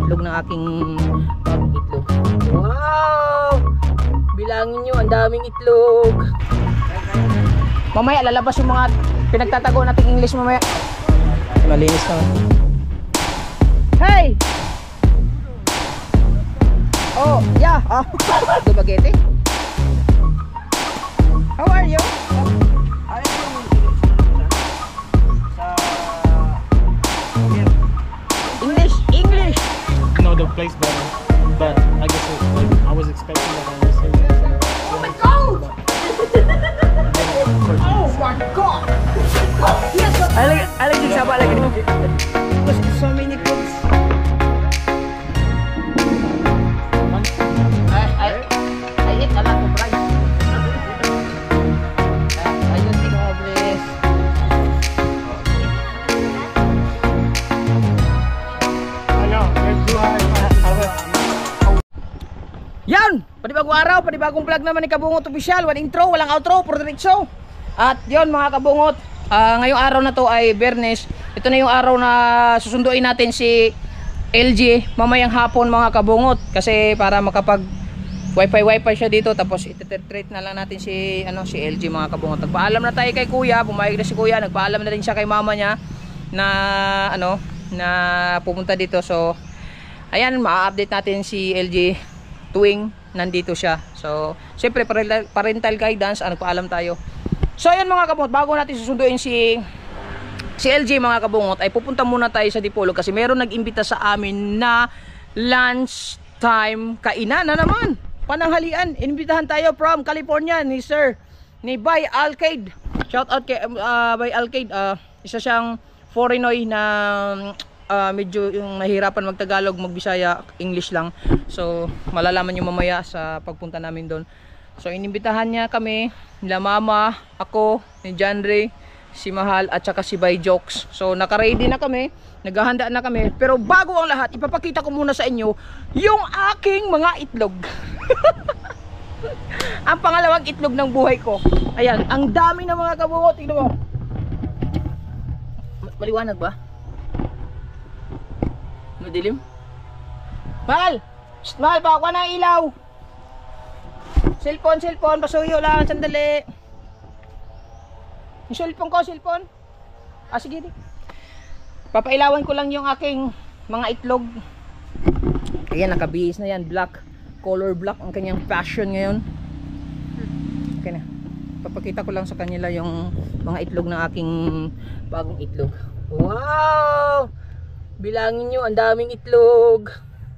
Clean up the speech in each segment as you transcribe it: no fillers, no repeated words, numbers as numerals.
itlog ng aking bagong itlog. Wow! Bilangin nyo, ang daming itlog. Mamaya lalabas yung mga pinagtatago nating English mamaya. Malinis na. Hey! Oh, yeah. Oh. Spaghetti. How are you? English. No, the place better. But I guess I was expecting that I was saying. Oh my god! Oh my god! Yes, I like the chaba like it. Because so many cooks. I eat a lot of rice. I don't think of this. I know, it's too high. Yan! Panibagong araw, panibagong vlog naman ni Kabungot Official. Walang intro, walang outro, puro diretso. At yon mga Kabungot, ngayong araw na to ay Biyernes. Ito na yung araw na susunduin natin si LG mamayang hapon mga Kabungot. Kasi para makapag wifi siya dito. Tapos iti-treat na lang natin si LG mga Kabungot. Nagpaalam na tayo kay Kuya, pumayag na si Kuya. Nagpaalam na rin siya kay mama niya na na pupunta dito. So ayan, ma-update natin si LG tuwing nandito siya. So syempre parental guidance, nagpaalam tayo. So ayan mga Kabungot, bago natin susunduin si LG mga Kabungot, ay pupunta muna tayo sa Dipolog kasi meron nag-imbita sa amin na lunch time kainan na naman, pananghalian. Inimbitahan tayo from California ni Sir, ni Bay Alcade. Shout out kay Bay Alcade. Isa siyang foreignoy na medyo yung nahirapan magtagalog, magbisaya, English lang. So malalaman nyo mamaya sa pagpunta namin doon. So inimbitahan niya kami, nila mama, ako, ni Janre, si Mahal at saka si Bay Jokes. So naka-ready na kami, naghahanda na kami. Pero bago ang lahat, ipapakita ko muna sa inyo yung aking mga itlog. Ang pangalawang itlog ng buhay ko. Ayan, ang dami ng mga Kabungot. Tignan mo. Maliwanag ba? Madilim? Mahal! Mahal, pakuha ng ilaw! Cellphone, pasuyo lang, sandali. Yung cellphone. Sige di. Papailawan ko lang yung aking mga itlog. Ayan, nakabihis na yan. Black, color black ang kanyang fashion ngayon. Okay na. Papakita ko lang sa kanila yung mga itlog ng aking bagong itlog. Wow! Bilangin nyo, ang daming itlog.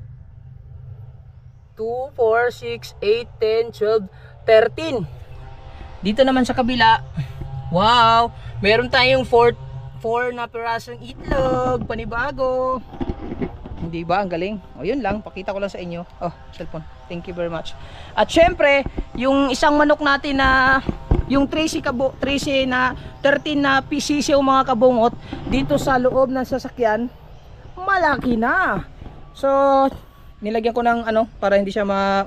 2, 4, 6, 8, 10, 12, 13. Dito naman sa kabila, wow, meron tayong 4 na pirasong itlog, panibago. Hindi ba? Ang galing. O yun lang, pakita ko lang sa inyo. Oh, cellphone. Thank you very much. At syempre, yung isang manok natin na yung 13 na 13 na PCC o mga Kabungot dito sa loob ng sasakyan, malaki na. So nilagyan ko ng para hindi siya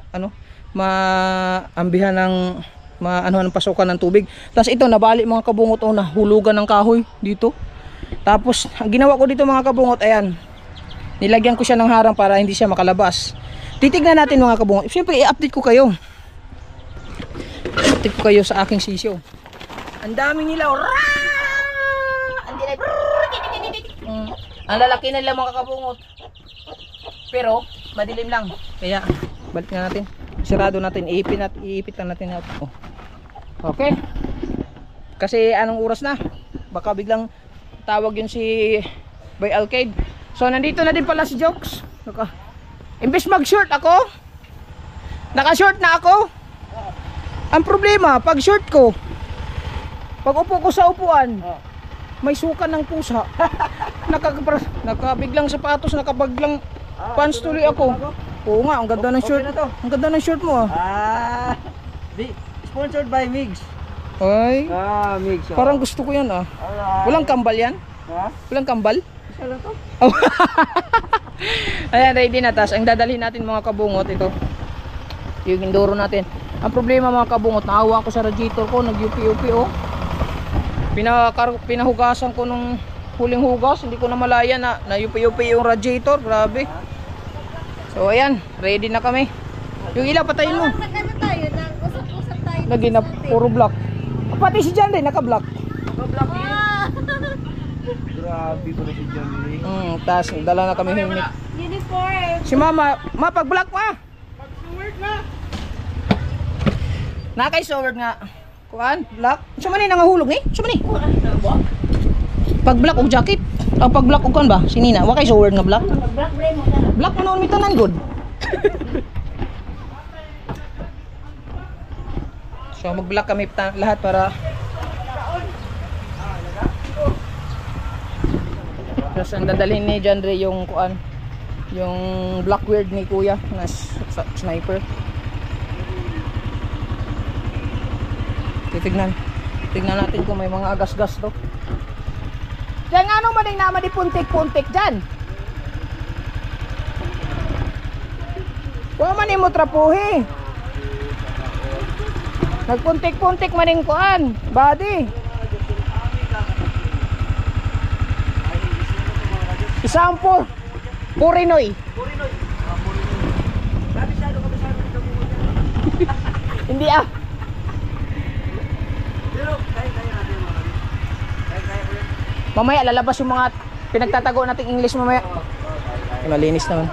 maambihan ng ng pasukan ng tubig. Tapos ito nabali mga Kabungot, nahulugan ng kahoy dito. Tapos ang ginawa ko dito mga Kabungot, ayan, nilagyan ko siya ng harang para hindi siya makalabas. Titignan natin mga Kabungot. Siyempre i-update ko kayo. I-update ko kayo sa aking sisyo. Ang daming nilaw. Ang lalaki na nila mga Kabungot. Pero madilim lang. Kaya balik na natin. Sarado natin. Iipit lang natin. Oh. Okay. Kasi anong oras na? Baka biglang tawag yun si Bay Alcade. So nandito na din pala si Jokes. Imbes mag-short ako, naka-short na ako. Ang problema, pag short ko, pag upo ko sa upuan, may suka ng pusa. Nakabiglang sapatos, nakabaglang pants tuloy ako. Oo nga, ang ganda ng short. Ang ganda ng short mo. Sponsored by Migs. Ay, Migs. parang gusto ko yan Walang kambal yan? Walang kambal? Isa lang to. Ayan, ready na. Tas ang dadalhin natin mga Kabungot, ito yung Enduro natin. Ang problema mga Kabungot, naawa ko sa radiator ko, nag-UP-UP pinahugasan ko nung huling hugas, hindi ko na malaya na UP-UP yung radiator. Grabe. So ayan, ready na kami. Yung ilaw patayin mo. Nag-ano tayo, nag-usap-usap tayo. Lagi na puro black. Pati si John rin naka-black. Ah! Grabe ko na si John Lee. Tas dala na kami helmet. Uniform. Si Mama, pag black pa. Pag-suword na! Nakay sword nga. Kuan, black. Suma ni nangahulog eh? Suma ni? Pag black og jacket. O pag black og kuan ba? Sinina, wa kay sword nga black. Black brain mo ka. Black man mi tanan good. So mag-black kami lahat para Tapos ang dadalhin ni John Ray yung kuan, yung black weird ni Kuya na sniper. Titignan natin kung may mga agas-gas to. Diyan nga nung maning naman di puntik-puntik dyan. Huwag man mo trapuhi. Nagpuntik-puntik maning kuan, body. Isampo, Purinoy. Hindi ah. Mamaya lalabas yung mga pinagtatago nating English mamaya. Malinis naman.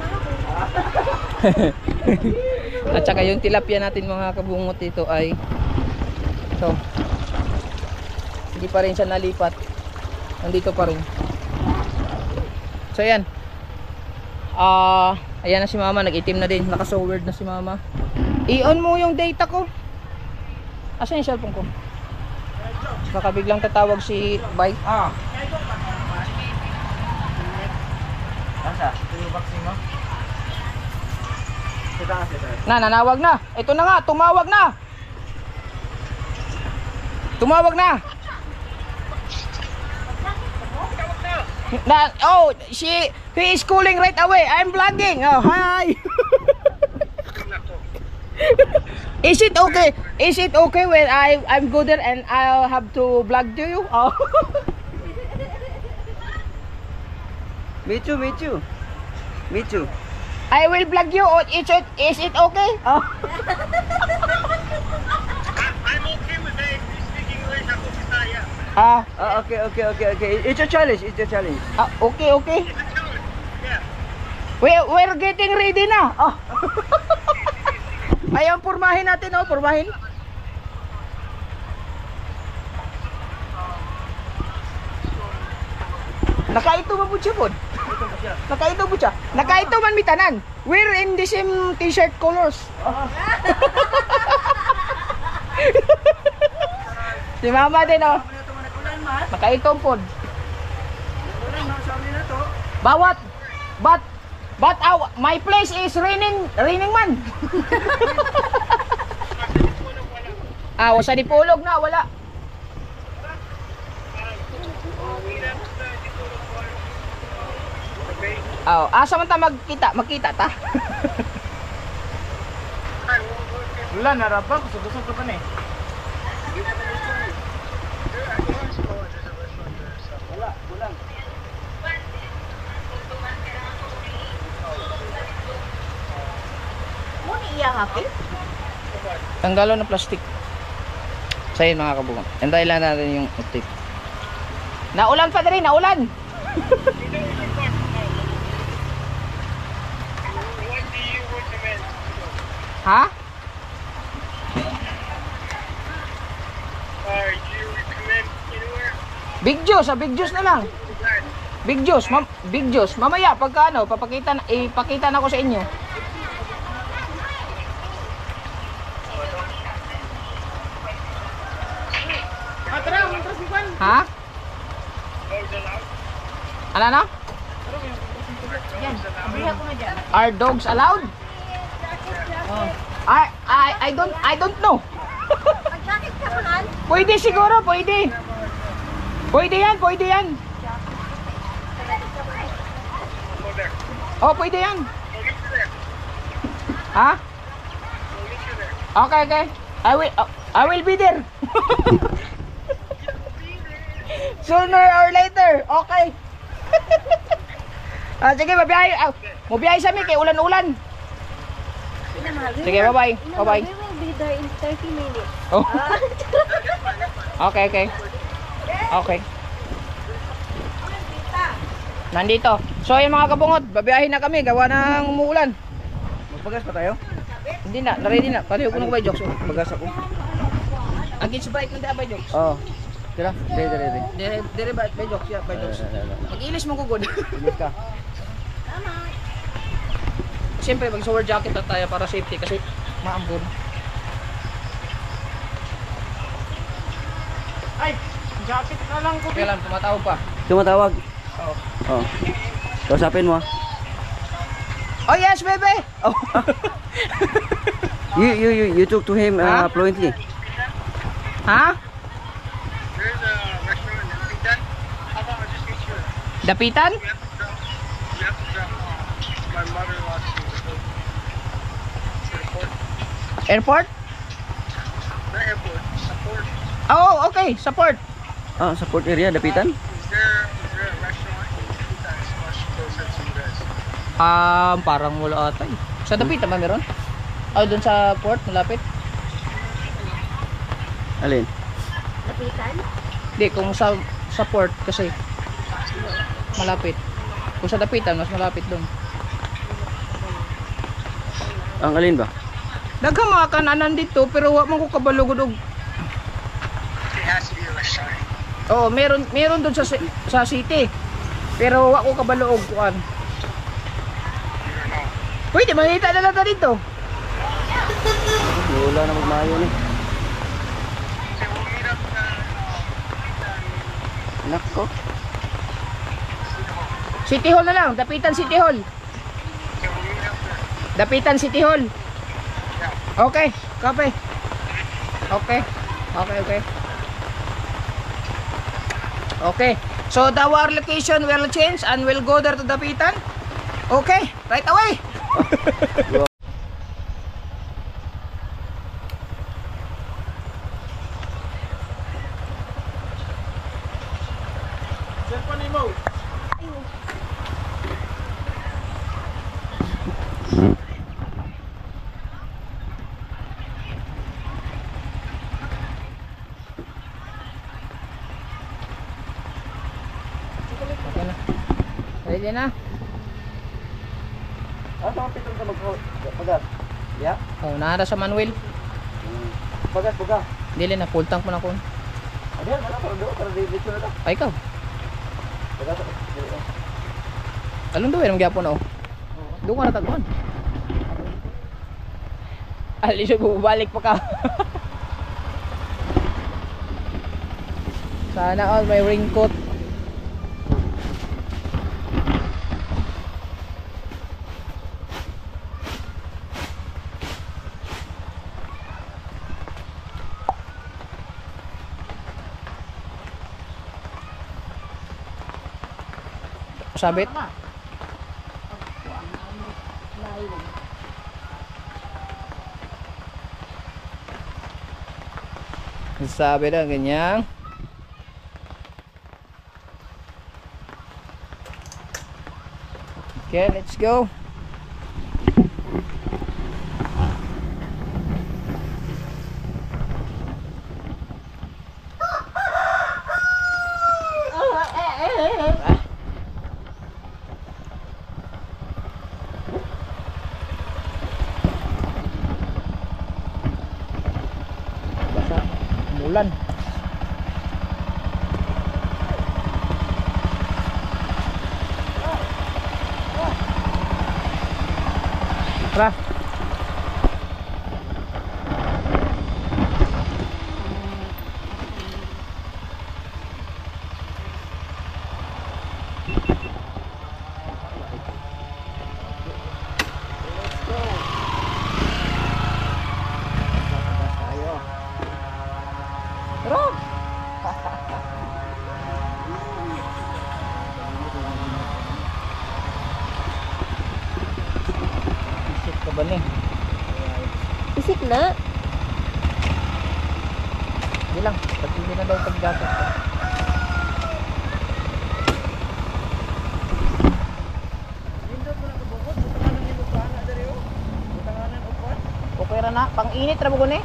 At saka yung tilapia natin mga kabungot dito ay ito. Hindi pa rin siya nalipat. Nandito pa rin. So ayan. Ayan na si Mama, nag-itim na din, naka-forward na si Mama. I-on mo yung data ko. Asan yung cellphone ko? Baka biglang tatawag si Bike. Asa? Ito yung vaccine mo? Nanawag na. Ito na nga, tumawag na. Tumawag na. Oh, he is calling right away. I'm vlogging. Oh, hi. Is it okay? Is it okay when I'm go there and I'll have to vlog to you? Oh. Me too. I will vlog you. Is it okay? Oh. I'm okay with that. If you speak English, ako Bisaya. Okay. It's a challenge. Okay. It's a challenge. Yeah. We're getting ready na. Oh. Ayan, purmahin natin, oh, purmahin. Nakaito man po siya po. Nakaito po siya. Nakaito man mitanan. We're in the same t-shirt colors. Oh. Si Mama din, oh. Nakaito po. But my place is raining man. Sa Dipolog na, wala. Asa man ta magkita ta. Wala, narabang. Kusog-kusog ka pa na eh. Wala. Tanggalon ng plastic. So yun mga kabungan. Antayin lang natin yung tape. Naulan pa rin, naulan. What do you recommend? Ha? Do you recommend anywhere? Big juice na lang. Big juice. Mamaya pagka ano, ipakita na ko sa inyo. Ha? Ano na? Are dogs allowed? I don't know. Mag-jacket ka po nan? Pwede siguro, pwede. Pwede yan. Go there. Oh, pwede yan. Go meet you there. Ha? Go meet you there. Okay. I will be there. Sooner or later. Okay. Sige, mabiyahe. Mabiyahe sa mi kay ulan-ulan. Sige, bye-bye. Bye-bye. We will be there in 30 minutes. Oh. Okay. Okay. Nandito. So yung mga kabungod, babiyahin na kami, gawa ng umuulan. Magpagas pa tayo? Hindi na, na-ready na. Pareho ko nang bay jokes. Pagas ako. Ang kids bike ng bay jokes. Oo. Tira, dire. Dire bay jokes, ya, bay jokes. Mag-ilis mo gugod. Ilis ka. Siyempre, mag-shower jacket na tayo para safety kasi maambon. Ay, jacket na lang ko. Kailan, tumatawag pa. Tumatawag. Oo. Oo. Kausapin mo. Oh yes, baby! Oh. You talk to him Huh? fluently. Ha? There's a restaurant in Pitan. How about I just get you? Dapitan? You have to drop my mother-in-law to the port. Airport? Not airport, support. Oh, okay, support. Ah, support area, Dapitan? Is there a restaurant in Pitan that's much closer to you guys? Parang wala ata eh. Sa Dapitan ba meron? Oh, dun sa port, malapit? Alin? Lapitan? Hindi, kung sa port kasi malapit. Kung sa Dapitan, mas malapit dun. Ang alin ba? Daghang mga kananan dito, pero wa man ko kabalugod og. It has to be a restaurant. Oh, meron dun sa city. Pero wa ko kabalo og kuan. You don't know. Pwede makita na lang ta dito. Wala na magmayo ni. Okay, we'll meet up Nako. City Hall na lang, Dapitan City Hall. okay, we'll meet up there. Dapitan City Hall. Yeah. Okay, copy. Okay. Okay. So our location will change and we'll go there to Dapitan. Okay, right away. Okay na. Ready na? Ah, sa pitong ka magpagas. Yeah? Oh, nara sa Manuel. Pagas, buga. Dili na full tank mo na ko. Ayan, para do, para dito na ta. Ay ikaw. Pagas. Alon do ang gyapon oh. Do ka na tagpuan. Ali siya bumalik pa ka. Sana all may raincoat. Sabit. Sabi na ganyan. Okay, let's go. Basa, umulan. Tara. Tara. Isip ka ba ni? Isip na. Hindi lang, pag hindi na daw pag-jacket ko. pera na. Pang-init ra mo guni.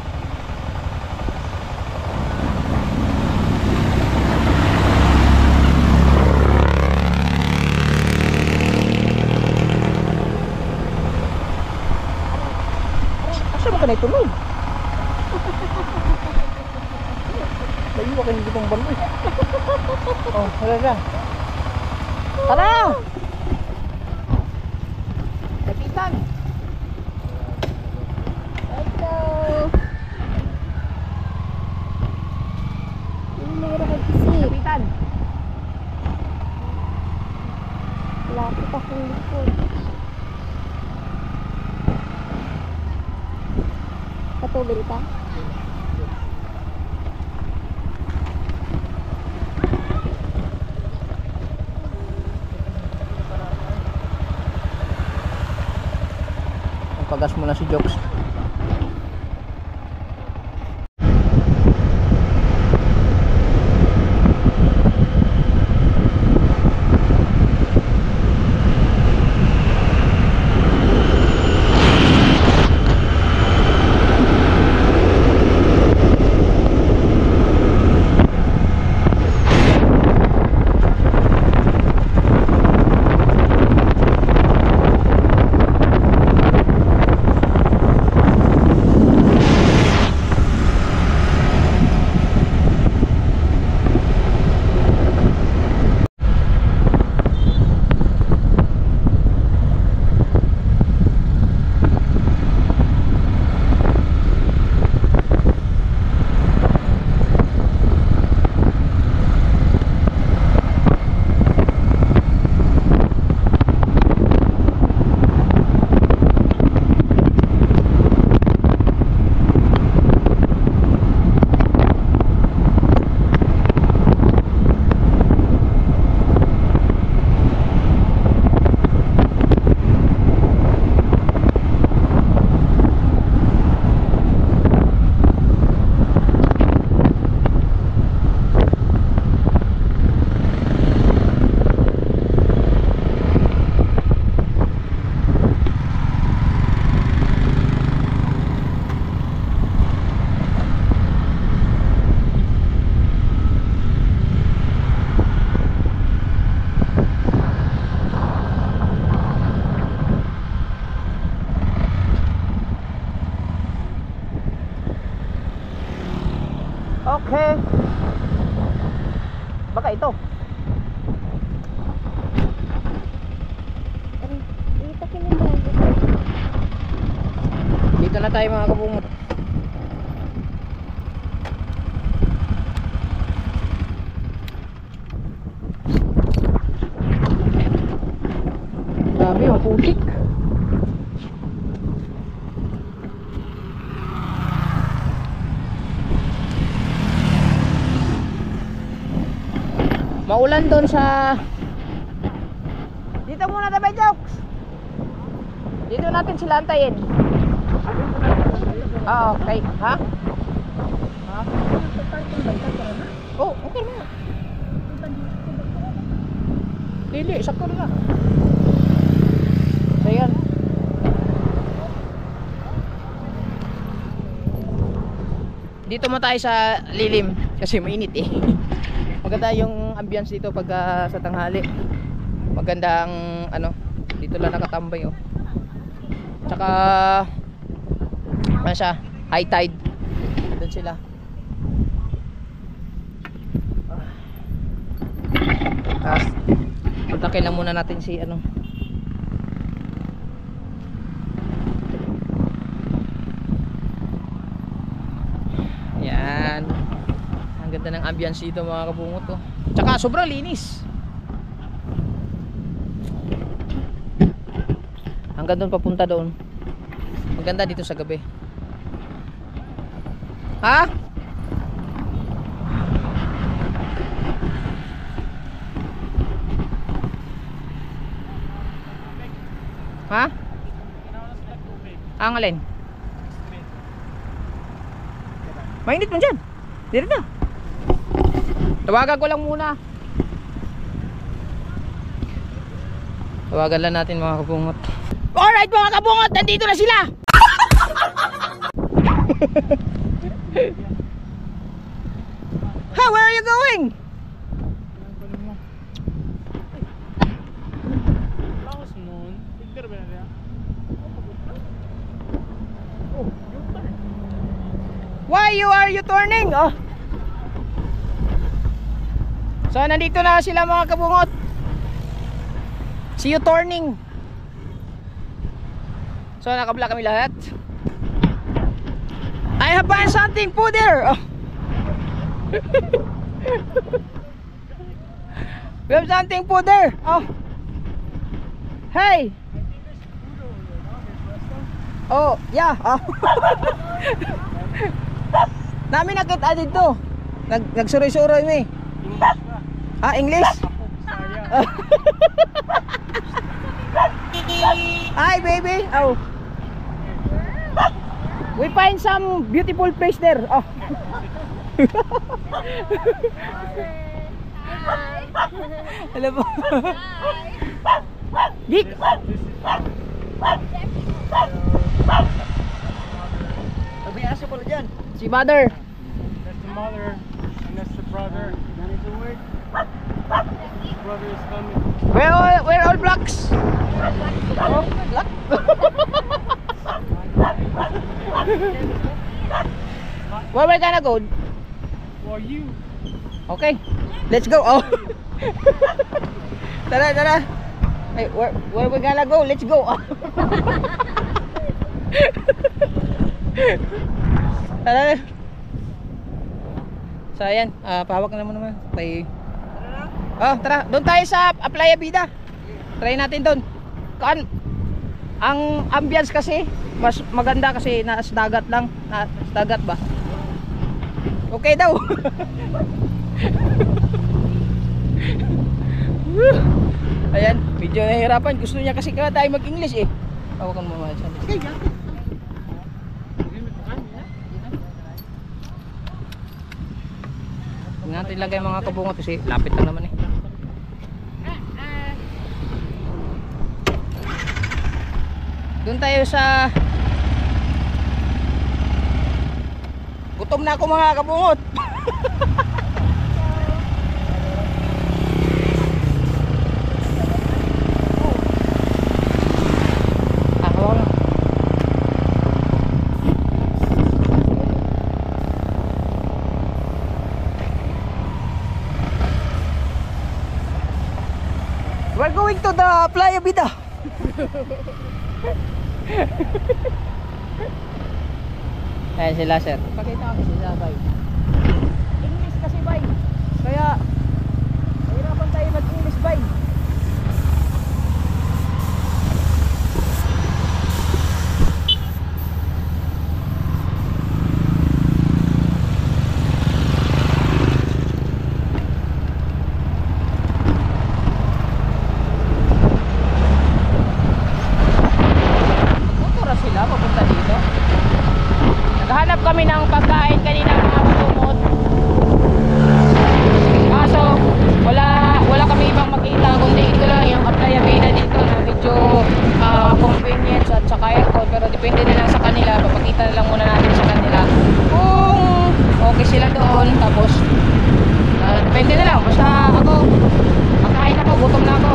Asa mo kanay tuloy? Layo ka nito tong baloy. Oh, hala. Tara! Kapitan! Hello. Ini meron ka kisip. Kapitan! Lapit akong likod. Patubig ka? Pagas mo na si Jokes. Okay. Baka ito. Dito kinabay. Dito na tayo mga kabungot. Grabe, ang putik. Maulan doon sa... Dito muna tayo, Jokes. Dito natin sila antayin. Ah, okay. Ha? Ha? Oh, okay na. Dili, sakto na. So, yan. Dito mo tayo sa lilim kasi mainit eh. Maganda yung ambience dito pag sa tanghali. Maganda ang ano, dito lang nakatambay oh. Tsaka ano siya, high tide. Doon sila. Tapos kontakin lang muna natin si ano. Yan. Ang ganda ng ambience dito mga kabungot oh. Tsaka sobrang linis. Hanggang doon papunta doon. Maganda dito sa gabi. Ha? Ha? Ang alin? Mainit mo dyan. Dito na. Tawagan ko lang muna. Tawagan lang natin mga kabungot. Alright mga kabungot, nandito na sila. Ha, where are you going? Laos noon. Tigder ba na rin? Why are you turning? Oh. So nandito na sila mga kabungot. See you turning. So nakabla kami lahat. I have found something po there. Oh. We have something po there. Oh. Hey. Oh, yeah. Oh. Namin nakita dito. Nagsuroy-suroy mi. Ah, English? Hi, baby. Oh. We find some beautiful place there. Oh. Hello po. Geek. May aso pala dyan. Si mother. That's the mother and that's the brother. Brother is coming. We're all blacks. Oh, black. Where we gonna go? For you. Okay, let's go. Oh. Tara. Hey, where we gonna go? Let's go. Oh. Tara. So ayan, pahawak na naman. Oh, tara, doon tayo sa Playa Vida. Try natin doon. Ang ambience kasi mas maganda kasi nasa dagat lang, nasa dagat ba? Okay daw. Ayan, medyo nahihirapan. Gusto niya kasi tayo mag-English eh. Hawakan mo mga siya. Tingnan natin lagay mga kabungot kasi lapit lang naman eh. Doon tayo sa gutom na ako mga kabungot. We're going to the Playa Vida. Ayan sila sir. Pakita kasi sila bay. English kasi bay. Kaya mahirapan tayo mag-English bay. Naghahanap kami ng pagkain kanina mga kabungot. Kaso wala kami ibang makita kundi ito lang yung Playa Vida dito na medyo convenience at saka aircon, pero depende na lang sa kanila. Papakita na lang muna natin sa kanila kung okay sila doon. Tapos depende na lang, basta ako makain ako, gutom na ako.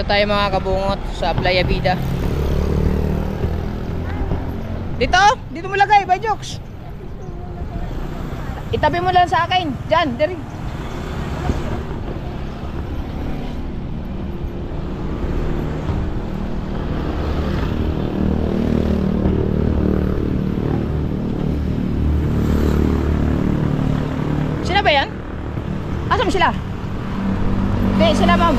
tayo mga kabungot sa Playa Vida. Dito mo lagay, by jokes. Itabi mo lang sa akin. Diyan, diri. Sila ba yan? Asa mo sila? Hindi, sila ma'am.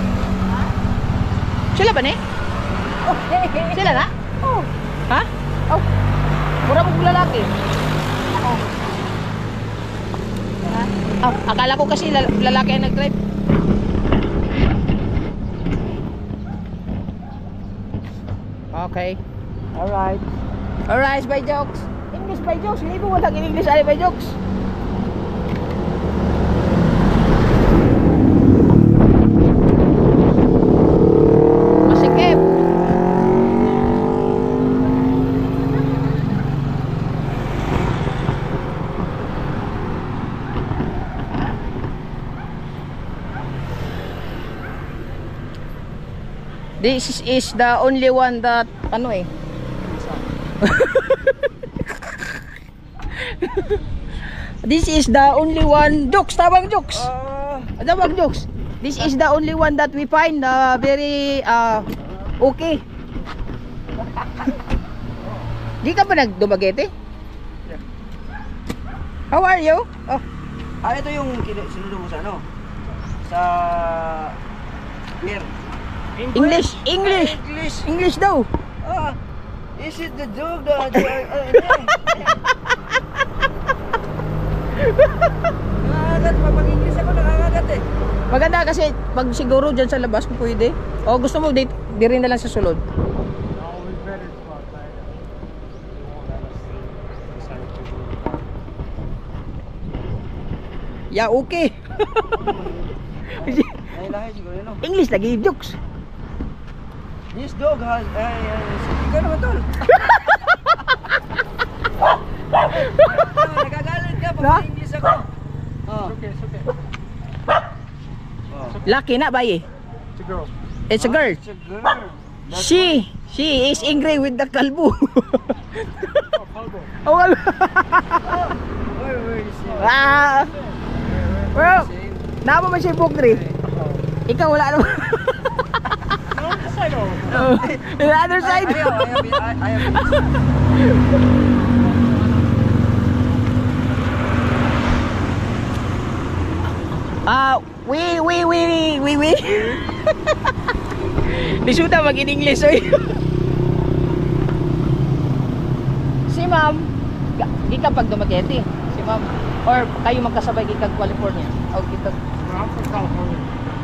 Sila ba ni? Oh, sila na? Oh. Ha? Oh. Mura mo lalaki. Oh. Oh, akala ko kasi lalaki ang nag-drive. Okay. Alright. Alright, by jokes. English by jokes. Hindi mo walang English ay by jokes. Masikip. This is the only one that ano eh. This is the only one. Jokes, tabang jokes. Tabang jokes. This is the only one that we find very okay. Di ka ba nagdumagete? Yeah. How are you? Oh, Ito yung sinundo mo sa ano? Sa pier. English, English. English. English daw. Is it the dog Nangangagat, pag-English ako nangangagat eh. Maganda kasi pag siguro dyan sa labas kung pwede. O gusto mo di rin na lang sa sulod. No, we better go outside. They won't let us stay inside the car. Yeah, okay. Lahi siguro yun. English lagi jokes. This dog has... Ikaw naman tol. Nagagalit ka Na? pag English ako. It's okay, it's okay. Lucky na baye. It's a girl. It's a girl. It's a girl. She is angry with the kalbo. Oh, Pogo. Oh, kalbo. Where is she? Ah. Well, namo man siya pokri. Ikaw wala naman. No, this side over. Oh, the other side. We. Disuta mag in English oy. Si ma'am, di ka pag dumageti. Si ma'am or kayo magkasabay gid kag California. O kita. I'm from California.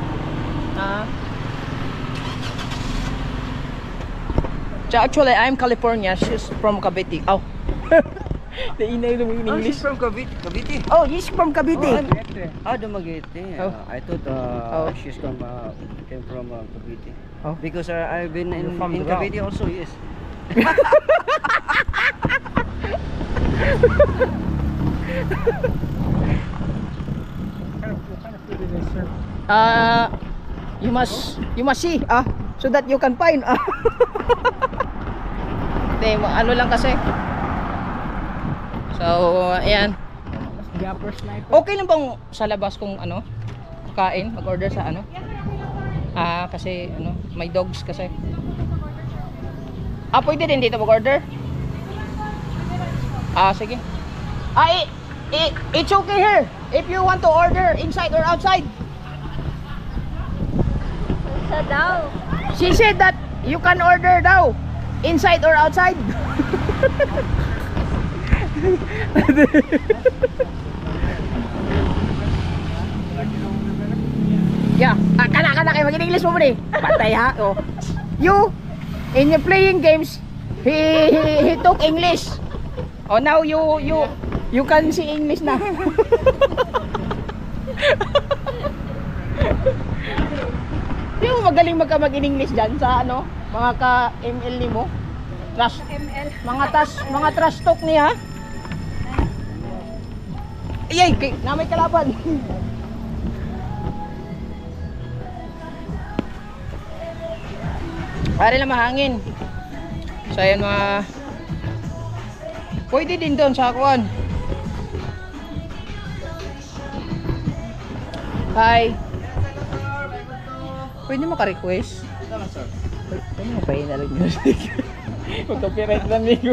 Actually, I'm California. She's from Cavite. Oh. The inay mo in She's English. from Cavite. Oh, he's from Cavite. Dumaguete. Oh. I thought Oh. she's came from Cavite. Oh. Because I've been in from the Cavite also, yes. What kind of food do they serve? You must see so that you can find ano lang kasi. So, ayan. Okay lang bang sa labas kung ano kain, mag-order sa ano? Kasi ano, may dogs kasi. Pwede din dito mag-order? Sige. It's okay here. If you want to order inside or outside. Sa daw. She said that you can order daw inside or outside. Yeah, kana kayo mag-English mo ni. Patay ha. Oh. You in your playing games, he took English. Oh, now you can see English na. Di mo magaling mag-English dyan sa ano, mga ka-ML ni mo? Trash ML. Mga trash talk niya. Ayay, na may kalaban. Para lang mahangin. So ayan mga... Pwede din doon sa kuan. Hi. Pwede maka-request? Pwede mo pa-inalag music. Mag-copyright na migo.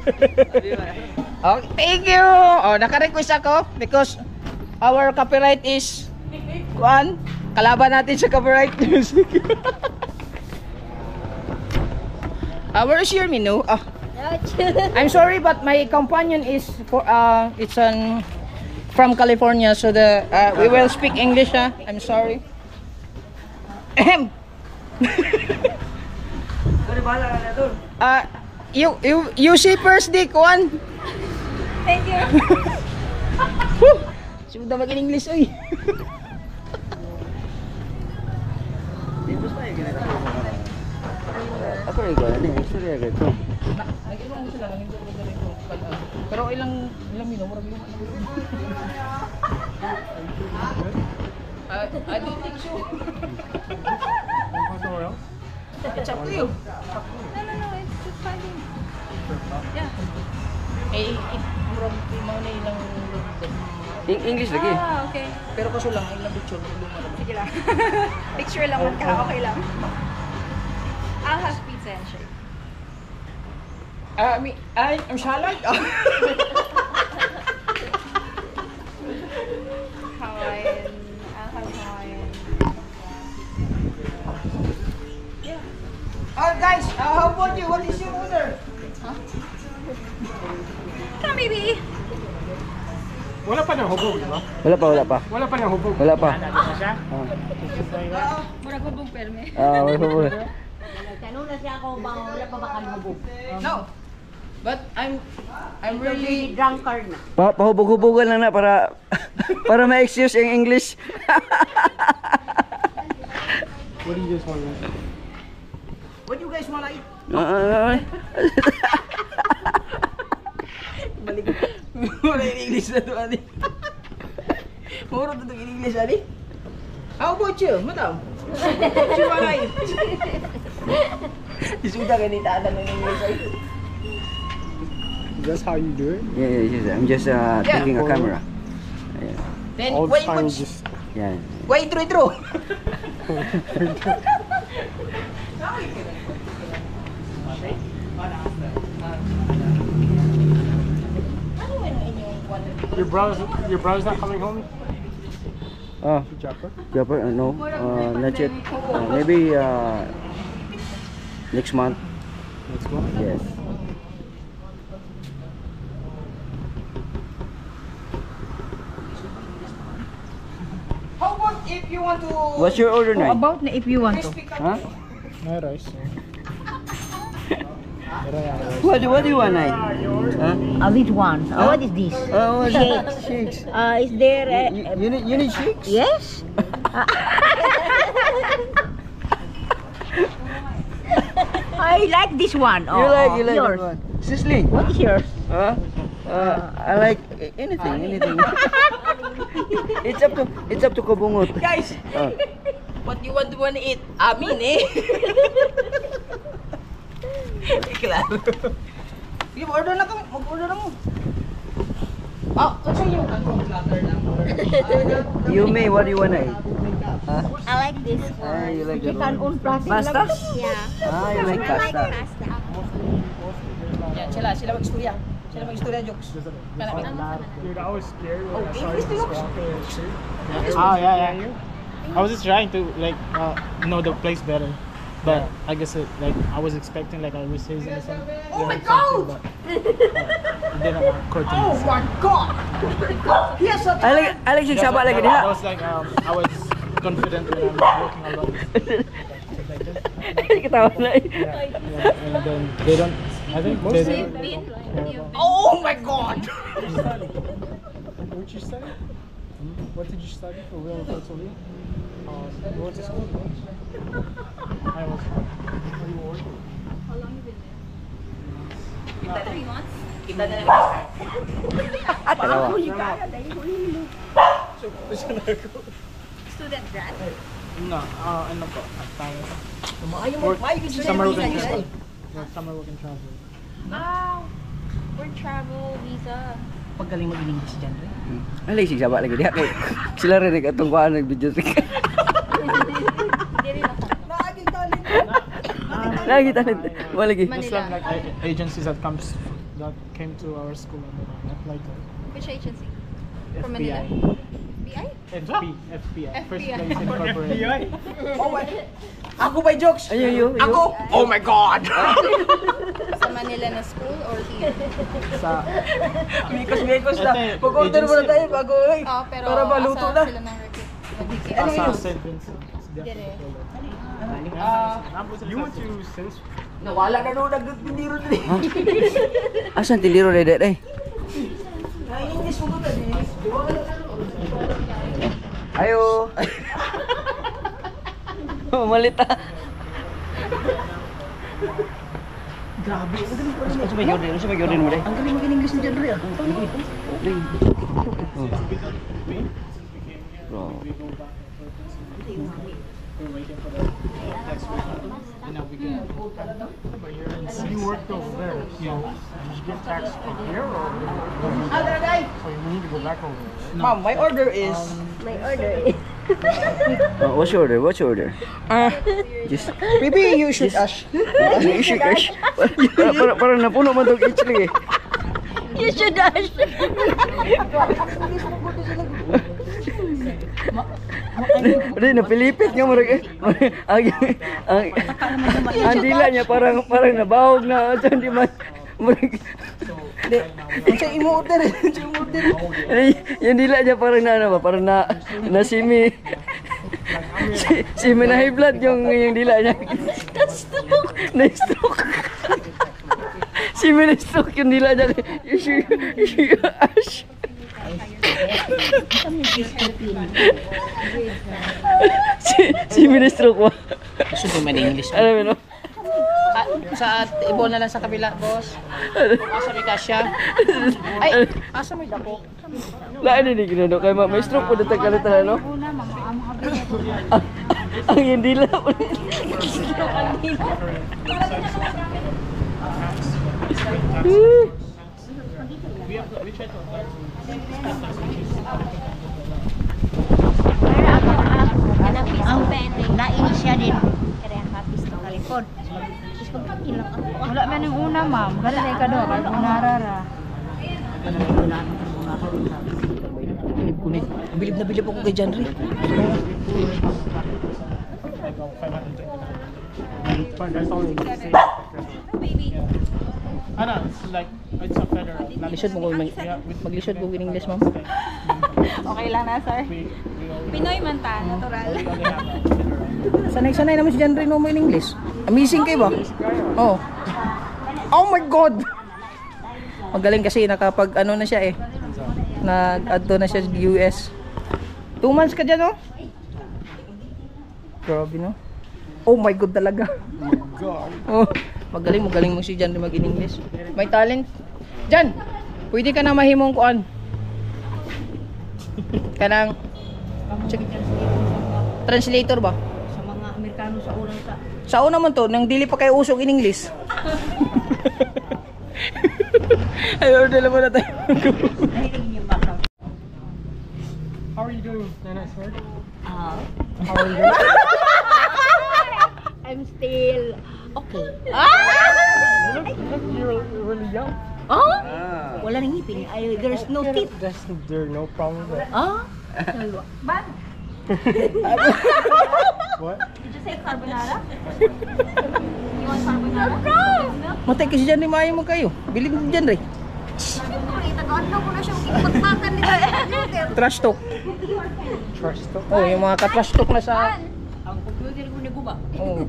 Okay, thank you! Oh, naka-request ako because our copyright is kuan, kalaban natin sa copyright music. Where is your menu? I'm sorry but my companion is for it's from California, so we will speak English. I'm sorry. Ahem. Sorry, bahala ka na doon. You see first di kuan. Thank you. Sudah mag-English oy. Dito sa iyo, ganito. Ako rin ko, ano yung istorya ka ito? Nag-ibang mo sila, nangin ko dito. Pero ilang mino, murag luma na. I don't think so. Want somewhere else? It's up to you. No, it's fine. Yeah. Murag mau na ilang English lagi. Okay. pero kaso lang ilang picture luma na. Sige lang. Picture lang man ka, okay lang. I'll have pizza and shake. I'm salad. Hawaiian. I'll have Hawaiian. Guys, how about you? What is your order? Come, baby. Wala pa niyang hubog, di ba? Wala pa. Wala pa niyang hubog. Wala pa. Nandito na siya? Mura ko bong perme. Wala. Tanong na siya kung wala pa ba kami hubog. No. But I'm really Drunkard na. Pahubog-hubogan lang na para para ma-excuse yung English. What do you guys want to eat? what you guys wanna eat? Wala yung English na to, Adi. Muro to yung English, Adi. How about you, madam? What you wanna eat? Isuda ganita na ng English, ay. That's how you do it? Yeah, I'm just taking a camera. Yeah. Then, All the wait, time wait, just... Yeah. wait, through. Your brother's not coming home? Oh, Japper? Japper? No, not yet. Maybe next month. Next month? Yes. How about if you want to... What's your order now? About na if you want to. crispy cut? Huh? No rice. What do you want, Nay? Huh? Which one? What is this? Oh, shakes. Is there You need shakes? yes? I like this one. You like yours. that one. Sizzling. What is yours? Huh? I like anything. It's up to Kabungot. Guys, what you want to eat? Amin eh. Klaro. Sige, order na kami. Mag-order na mo. Kasi yung platter lang. You may, what do you wanna eat? Huh? I like this one. You like that Chicken one? on plastic. Pasta? Yeah. You like I like pasta? pasta. Yan, sila mag-istorya. Sila mag-istorya jokes. Dude, I was scared when I saw English you Deluxe. walking in the street. Oh, yeah. I was just trying to, like, know the place better. But I guess I was expecting like a racism or something. Oh my God! It didn't occur to me. Oh my God! Yes, I like yung saba lagi I diha. was like, I was confident when I'm walking along. Ketawa na. And then they don't, I think they don't. Oh my God! What you study? What did you study for real in Puerto Rico? You went to school? I was. Are you working? Kita na lang. Dalawa. Student grad? No, ano po? Tayo. Summer Summer work and visa. travel. Yeah, summer work and travel. Work travel visa. Paggaling mag-English dyan, Ray. Alay, sige sabak lagi dia. Sila rin nag-atong kuhaan nag-video. Hindi rin ako. Lagi talent. Wala lagi. It's Manila. like agencies that came to our school and applied to Which agency? From Manila? BI? FPI. First FBI. place in corporate. Ako ba jokes? Ayo. Ako! Oh my God! Sa Manila na school or here? Sa Mikos na. Ate, Pag-order muna agency. tayo bago eh. Pero Para maluto na. sila ng recruit. Sa St. Vincent. Dire. You went to St. Nawala na doon nagpindiro din. Asan tiliro dede day? English mo ba din? Ayo. Malita. Grabe. Sa may order mo day. Ang galing mag-English ni John Ray. Bro. We're waiting for the next week. And now we get. But you worked over there, so did you get taxed from here or? So you need to go back over there. Ma'am, my order is... What's your order? Just Maybe you should ask. issue cash. Para napuno man tong itchli eh. You should dash. Udah napilipit nga marag ang dila niya parang nabahog na dyan di man marag Unsa imo order? yung dila niya parang na ano ba parang na simi simi na high blood yung dila niya na stroke simi na stroke yung dila niya ash si ministro ko. Gusto ko man English. Alam mo no? Sa ibon na lang sa kabila, boss. Asa may kasya? Ay, asa may dako? Laan ni ginano kay may stroke po datag kalita no. Ang hindi lang. Ang lain siya din. Kaya hapis to kalikod. Wala man yung una, ma'am. Gala na ikaw doon. Kaya unarara. Bilib na bilib ako kay John Ray. But that's all you say. It's like it's a federal. Lisod mo ko maglisod ko in English, ma'am. Okay lang na, sir. Pinoy man ta, natural. Sanay naman si John Ray no mo in English. Amazing kayo ba? Oh. Oh my God! Magaling kasi nakapag ano na siya eh. Nag-add na siya sa US. 2 months ka dyan, no? Grabe, no? Oh my God talaga. Oh, magaling mo si Jan mag-English. May talent. Jan, pwede ka na mahimong kuan. Kanang translator ba? Sa mga Amerikano sa unang sa... Sa una man to, nang dili pa kayo usok in English. Ay, order lang muna tayo. How are you doing, Nana? Sir? Ah. How are you doing? I'm still okay. You're really young. Oh? Wala nang ngipin. There's no teeth. There's no problem with that. Ah? Ban? What? Did you say carbonara? You want carbonara? Matay kasi Jan Ray, maayo mo kayo. Bilib ni Jan Ray. Taga-ano ko na siyang ipagpakan nito. Trash talk. Trust them. Oh, yung mga ka-trash talk na sa... Ang computer ko niguba. Oh.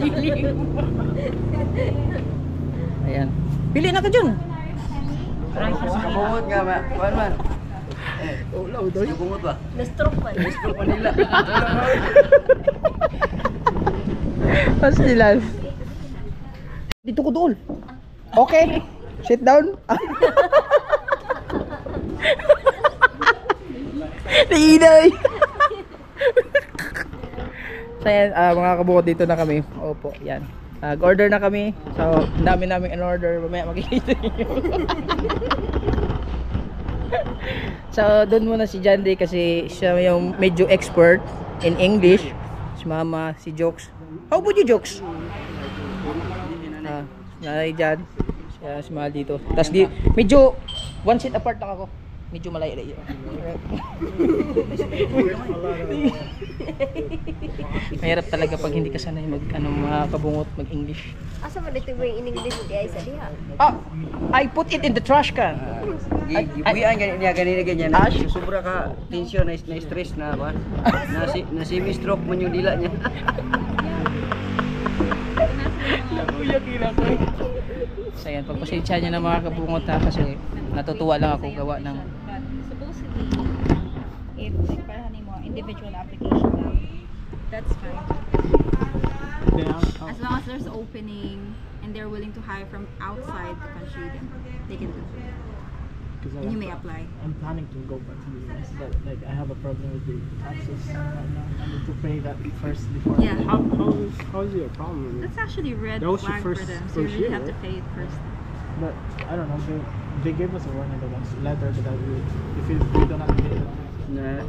Ayan. Pili na ka dyan. Kabungot nga ma. Kuan man. Kabungot ba? Na-stroke pa. Stroke Manila. Pastilan. Dito ko doon. Okay. Sit down. Naiinay. So yan, mga kabukod, dito na kami. Opo, yan. Order na kami. So, ang dami naming in-order. Mamaya makikita niyo. So, doon muna si John Day kasi siya yung medyo expert in English. Si Mama, si Jokes. How about you, Jokes? Nanay dyan. Siya, si Mahal dito. Tapos medyo one seat apart lang ako. Medyo malayo-layo. Mahirap talaga pag hindi ka sanay makabungot, mag-English. Asa man dito mo in English di ay sa diha? I put it in the trash can. Gibuyan ganyan. Ash? Sobra ka tension na stress na ba? Na semi-stroke man yung dila niya. So yan, pagpasensya niya na mga kabungot ha, kasi natutuwa lang ako gawa ng Supposedly, if like parang mo individual application lang, that's fine. As long as there's opening and they're willing to hire from outside the country, then they can do it. And you may apply. I'm planning to go back to the US, but like I have a problem with the taxes right now. I need to pay that first before. Yeah. How is it a problem? That's actually red That was your flag for first- them, so you first really year, have to right? pay it first. But I don't know. They gave us a warning letter that if we don't have to pay the taxes, Na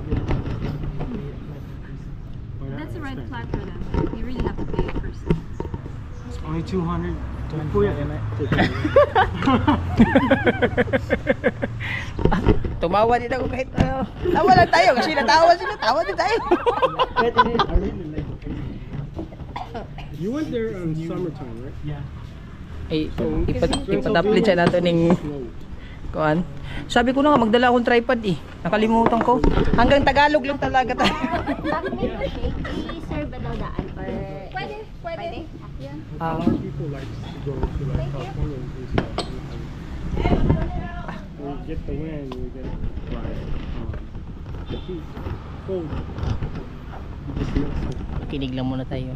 That's a red flag for them. You really have to pay it first. it's only 200. Kuya. tumawa din ako kahit tawa lang tayo kasi natawa sila, tawa din tayo. I really like it. You went there in summertime, right? Yeah. Ay, ipataplit siya nato ning kuan. Sabi ko na nga magdala akong tripod eh. Nakalimutan ko. Hanggang Tagalog lang talaga tayo. Sir ba daw daan or Pwede. Yan. A lot of people like to go to like California and do stuff. We get the wind, we get like the heat, cold. You just feel so. Kinig lang muna tayo.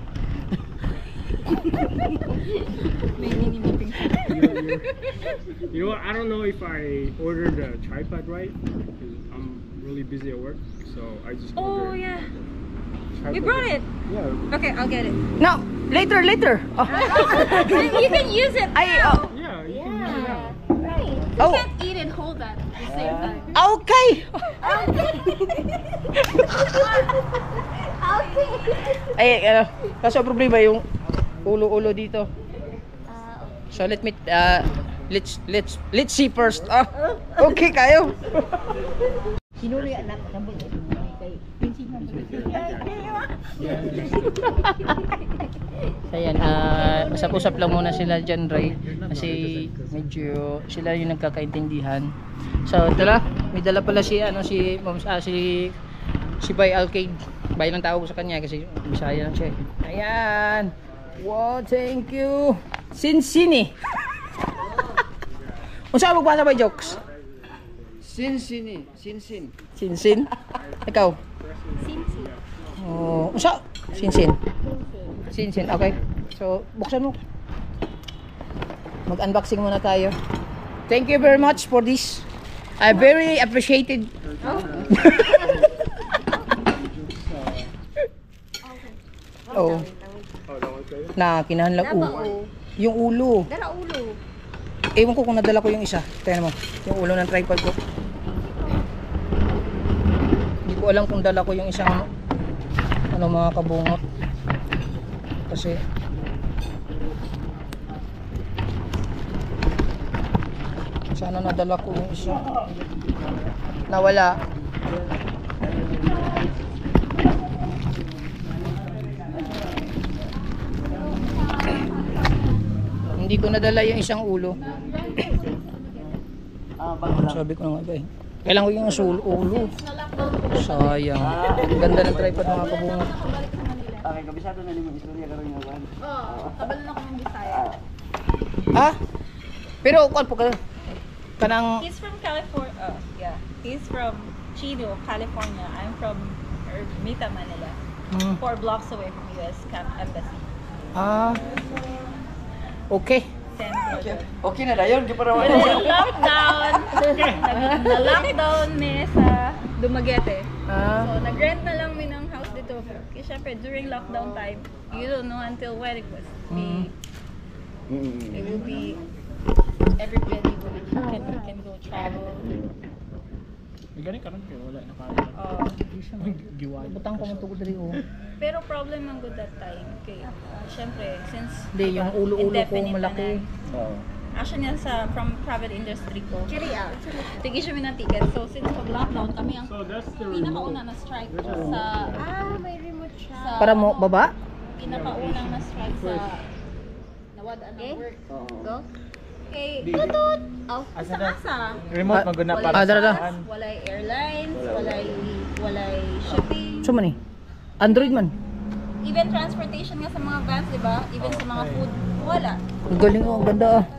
You know what? I don't know if I ordered the tripod right because I'm really busy at work, so I just Oh ordered yeah, tripod. we brought it. Yeah, Okay, I'll get it. No, later. Oh. You can use it. Ay, oh. yeah, you can use it now. Right. Oh, You can't eat and hold that at the same time. okay. Ay, kaso ang problema yung ulo-ulo dito. So let's see first. Okay kayo. Sinuli anak sabon kay pinsin mo. So yan, usap-usap lang muna sila dyan, Ray. Kasi medyo sila yung nagkakaintindihan. So ito lang, may dala pala si Bay Alcade. Bay lang tawag ko sa kanya kasi Bisaya lang siya. Ayan. Wow, thank you. Sinsini. Unsa mo magbasa ba jokes? Sinsin. Sinsin. Ikaw. Sinsi. Oh, unsa? Sinsin. Sinsin. Okay. So, buksan mo. Mag-unboxing muna tayo. Thank you very much for this. I very appreciated. Oh. Na kinahanlang yung ulo. Dala ulo. Ewan ko kung nadala ko yung isa. Tingnan mo. Yung ulo ng tripod ko. Hindi ko alam kung dala ko yung isang mga kabungot. Kasi sana nadala ko yung isa. Nawala. Hindi ko nadala yung isang ulo. Sabi ko na nga ba eh. Kailangan ko yung ulo. Sayang. Ganda ng tripod mga kabungot. Okay, kabisado na naman istorya karon nga ba? Oo, kabalo na ko ng Bisaya. Ha? Pero kuan po ka kanang He's from California. Yeah. He's from Chino, California. I'm from Ermita, Manila. 4 blocks away from US Embassy. okay. Okay na dayon, di para Lockdown. Na-lockdown mi sa Dumaguete. Ah, So, nag-rent na lang mi ng house dito. syempre, during lockdown time, you don't know until when it was be, it will be, everybody can go travel. May ganun ka rin pero wala na kaya. Giwala. Butang ko mo tugod diri oh. Pero problem ang good that time. Okay. Syempre, since Hindi, yung ulo-ulo ko indefinite malaki. Oo. Actually, yan from private industry ko. Tigil siya ng ticket. So, since pag-lockdown, kami ang So that's the pinakauna remote. na strike sa... May remote siya. sa Para mo baba? Pinakaunang na strike sa... Nawadaan ng work. Go. Okay, tutut! Oh, asa-asa. Remote maguna para Ah, dara, dara. saan? Walay airlines, walay shipping. So man eh. Android man. Even transportation nga sa mga vans, di ba? Even sa mga food, wala. Ang galing oh, ang ganda ah.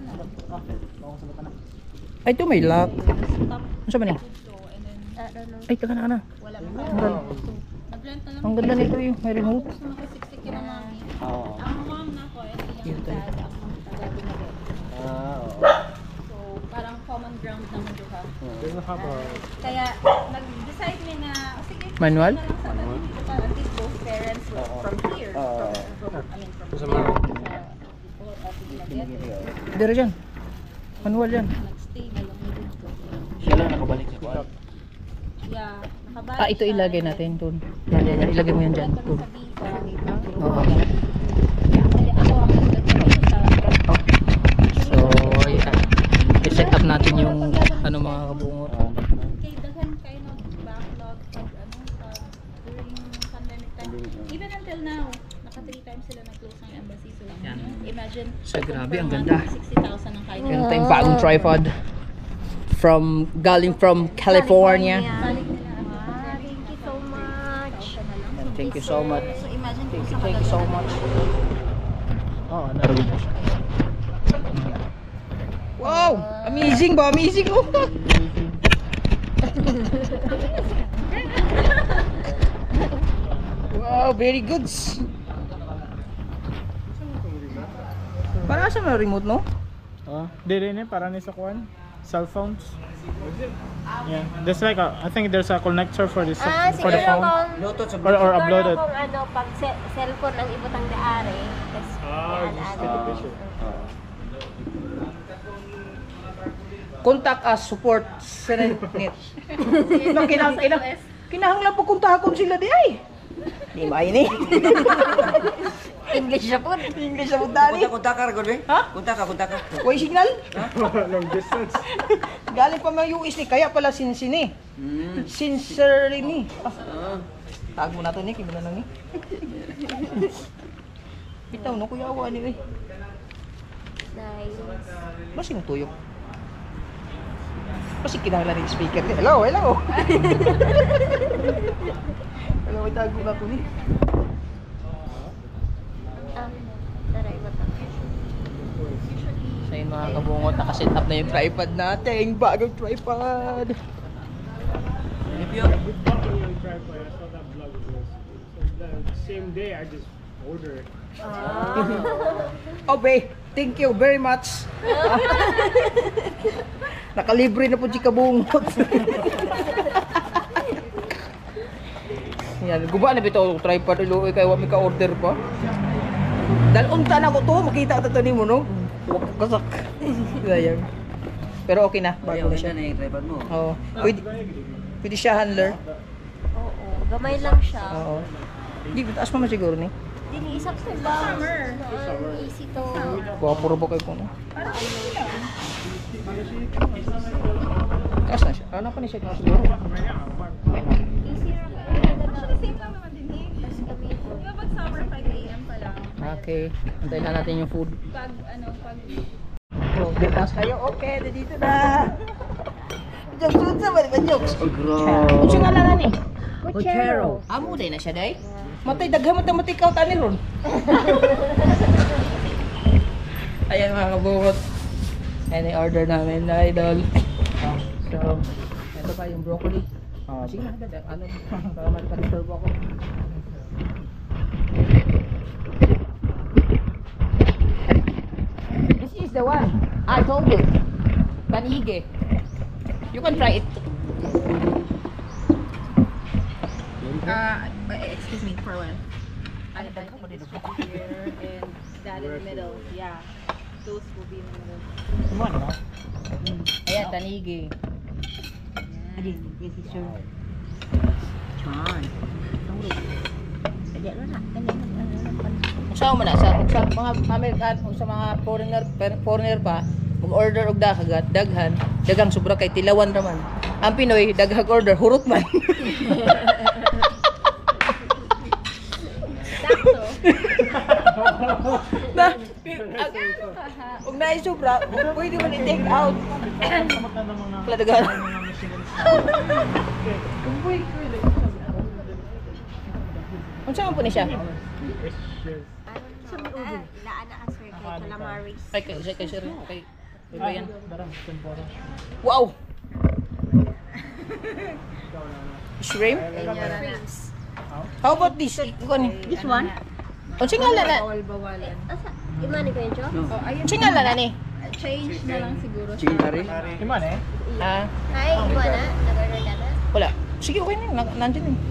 Ay, ito may lock. Stop Ano siya man eh? so, and then Ay, taga na. wala Ang pa. ganda. Nag-rent na lang. Ang ganda nito eh. May remote. Gusto nakasiksik yun ang mami. Oo. Ang mom na ko, ito yung dad, ang taga binigay. Oo. So, parang common ground naman doon ha. Doesn't have a Kaya, nag-decide mi na, sige, Manual? na lang sa dito para at least both parents were from here. Sa From mga- Dito dyan. Manual dyan. Nag-stay na lang dito. Siya lang nakabalik sa kuwan. Yeah, nakabalik Ah, ito siya. ilagay natin doon. Yan, yan, yan. Ilagay mo yan dyan. Doon Doon. sa visa. Oo. Kasi ako ang nag-check sa... So, i-set up natin yung ano mga kabungot. Kay daghan kayo ng backlog pag during pandemic time. Even until now, naka 3 times sila na-close ang embassy. So, imagine, So, grabe, ang per ganda. month, 60,000 ang kayo. Meron tayong bagong tripod. Galing from California. Balik nila ang Thank you so much. Thank you so much. So, imagine kung sa Thank you so much. Oo, naroon na siya. Wow! Amazing ba? Amazing oh! Wow, very good. Para sa mga remote, no? Di rin eh, para ni sa kuwan. Cell phones. Yeah, there's like I think there's a connector for this for the phone. Bluetooth sa Or uploaded. Kung ano, pag cellphone ang ibutang daari. just take a picture. Contact us, support Serenet. Kinahanglan po kontakon sila di ay. Di ba ini? English siya po. English sa dali. Kunta ka ragod be? Ha? Kunta ka. Way signal? Long distance. Galing pa mga US ni, kaya pala sinsini. Sincerely ni. Tag mo na to ni, kimo na lang ni. Bitaw no kuya awa ni eh. Nice. Masing tuyok. Kasi kinahanglan ni speaker. Hello, hello. Hello, itago na ko ni. Taray mo to. So yun mga kabungot, nakaset up na yung tripod natin. Bagong tripod. With buckling on tripod, I saw that vlog of yours. So the same day, I just ordered it. Obe, thank you very much. Nakalibre na po si kabungot. Yan, guba na bitaw tripod ilo kay wa mi ka order pa. Dal unta na ko to, makita ta to nimo no. Kasak. Sayang. Pero okay na, bago na siya. na yung tripod mo. Oo. Pwede siya handler. Oo, gamay lang siya. Oo. Hindi, taas mo siguro ni. Dini isang ba? Summer. Easy to. Kuha puro ba kayo ko no? Taas na siya. Ano pa ni siya siguro? Easy ra ka. Actually, same lang naman din eh. Di ba pag summer 5 a.m. pa lang? Okay. Antayin na natin yung food. Pag Oh, taas kayo. Okay, dito na. Jokes sa ba? Jokes. Kung siya nga lang ni? Kuchero. Amo day na siya day. Matay daghan matay out ani ron. Ayan mga kabungot. Ayan yung order namin na idol. So, ito pa yung broccoli. Sige na, ano, para malikan-serve ako. This is the one. I told you. Panige. You can try it. excuse me, for one. I think it's here and that in the middle. Yeah. Those will be in the middle. Come on, no? Ayan, tanigi. Adi, this is your. Chan. Tunggu. Kaya na. Sa mo na sa mga Amerikan o sa mga foreigner pa mag-order og daghang sobra kay tilawan raman. Ang Pinoy daghang order hurot man. Sakto. Na og naay sobra pwede man i-take out. Wala daghan. Unsa man po ni siya? Laan na sir kay calamaris. Kay sir kay Ryan. Darang, tempura. Wow. Shrimp? Shrimps. How about this? This one? Unsa nga na? Bawal-bawalan. Asa? Imani ko yun, Jo? Oh, ayun. Unsa nga na ni? Change na lang siguro. Chicken curry. Iman eh. Ah, Hi, Imana. Nag-order ka na? wala. Sige, okay na. Nandiyan eh.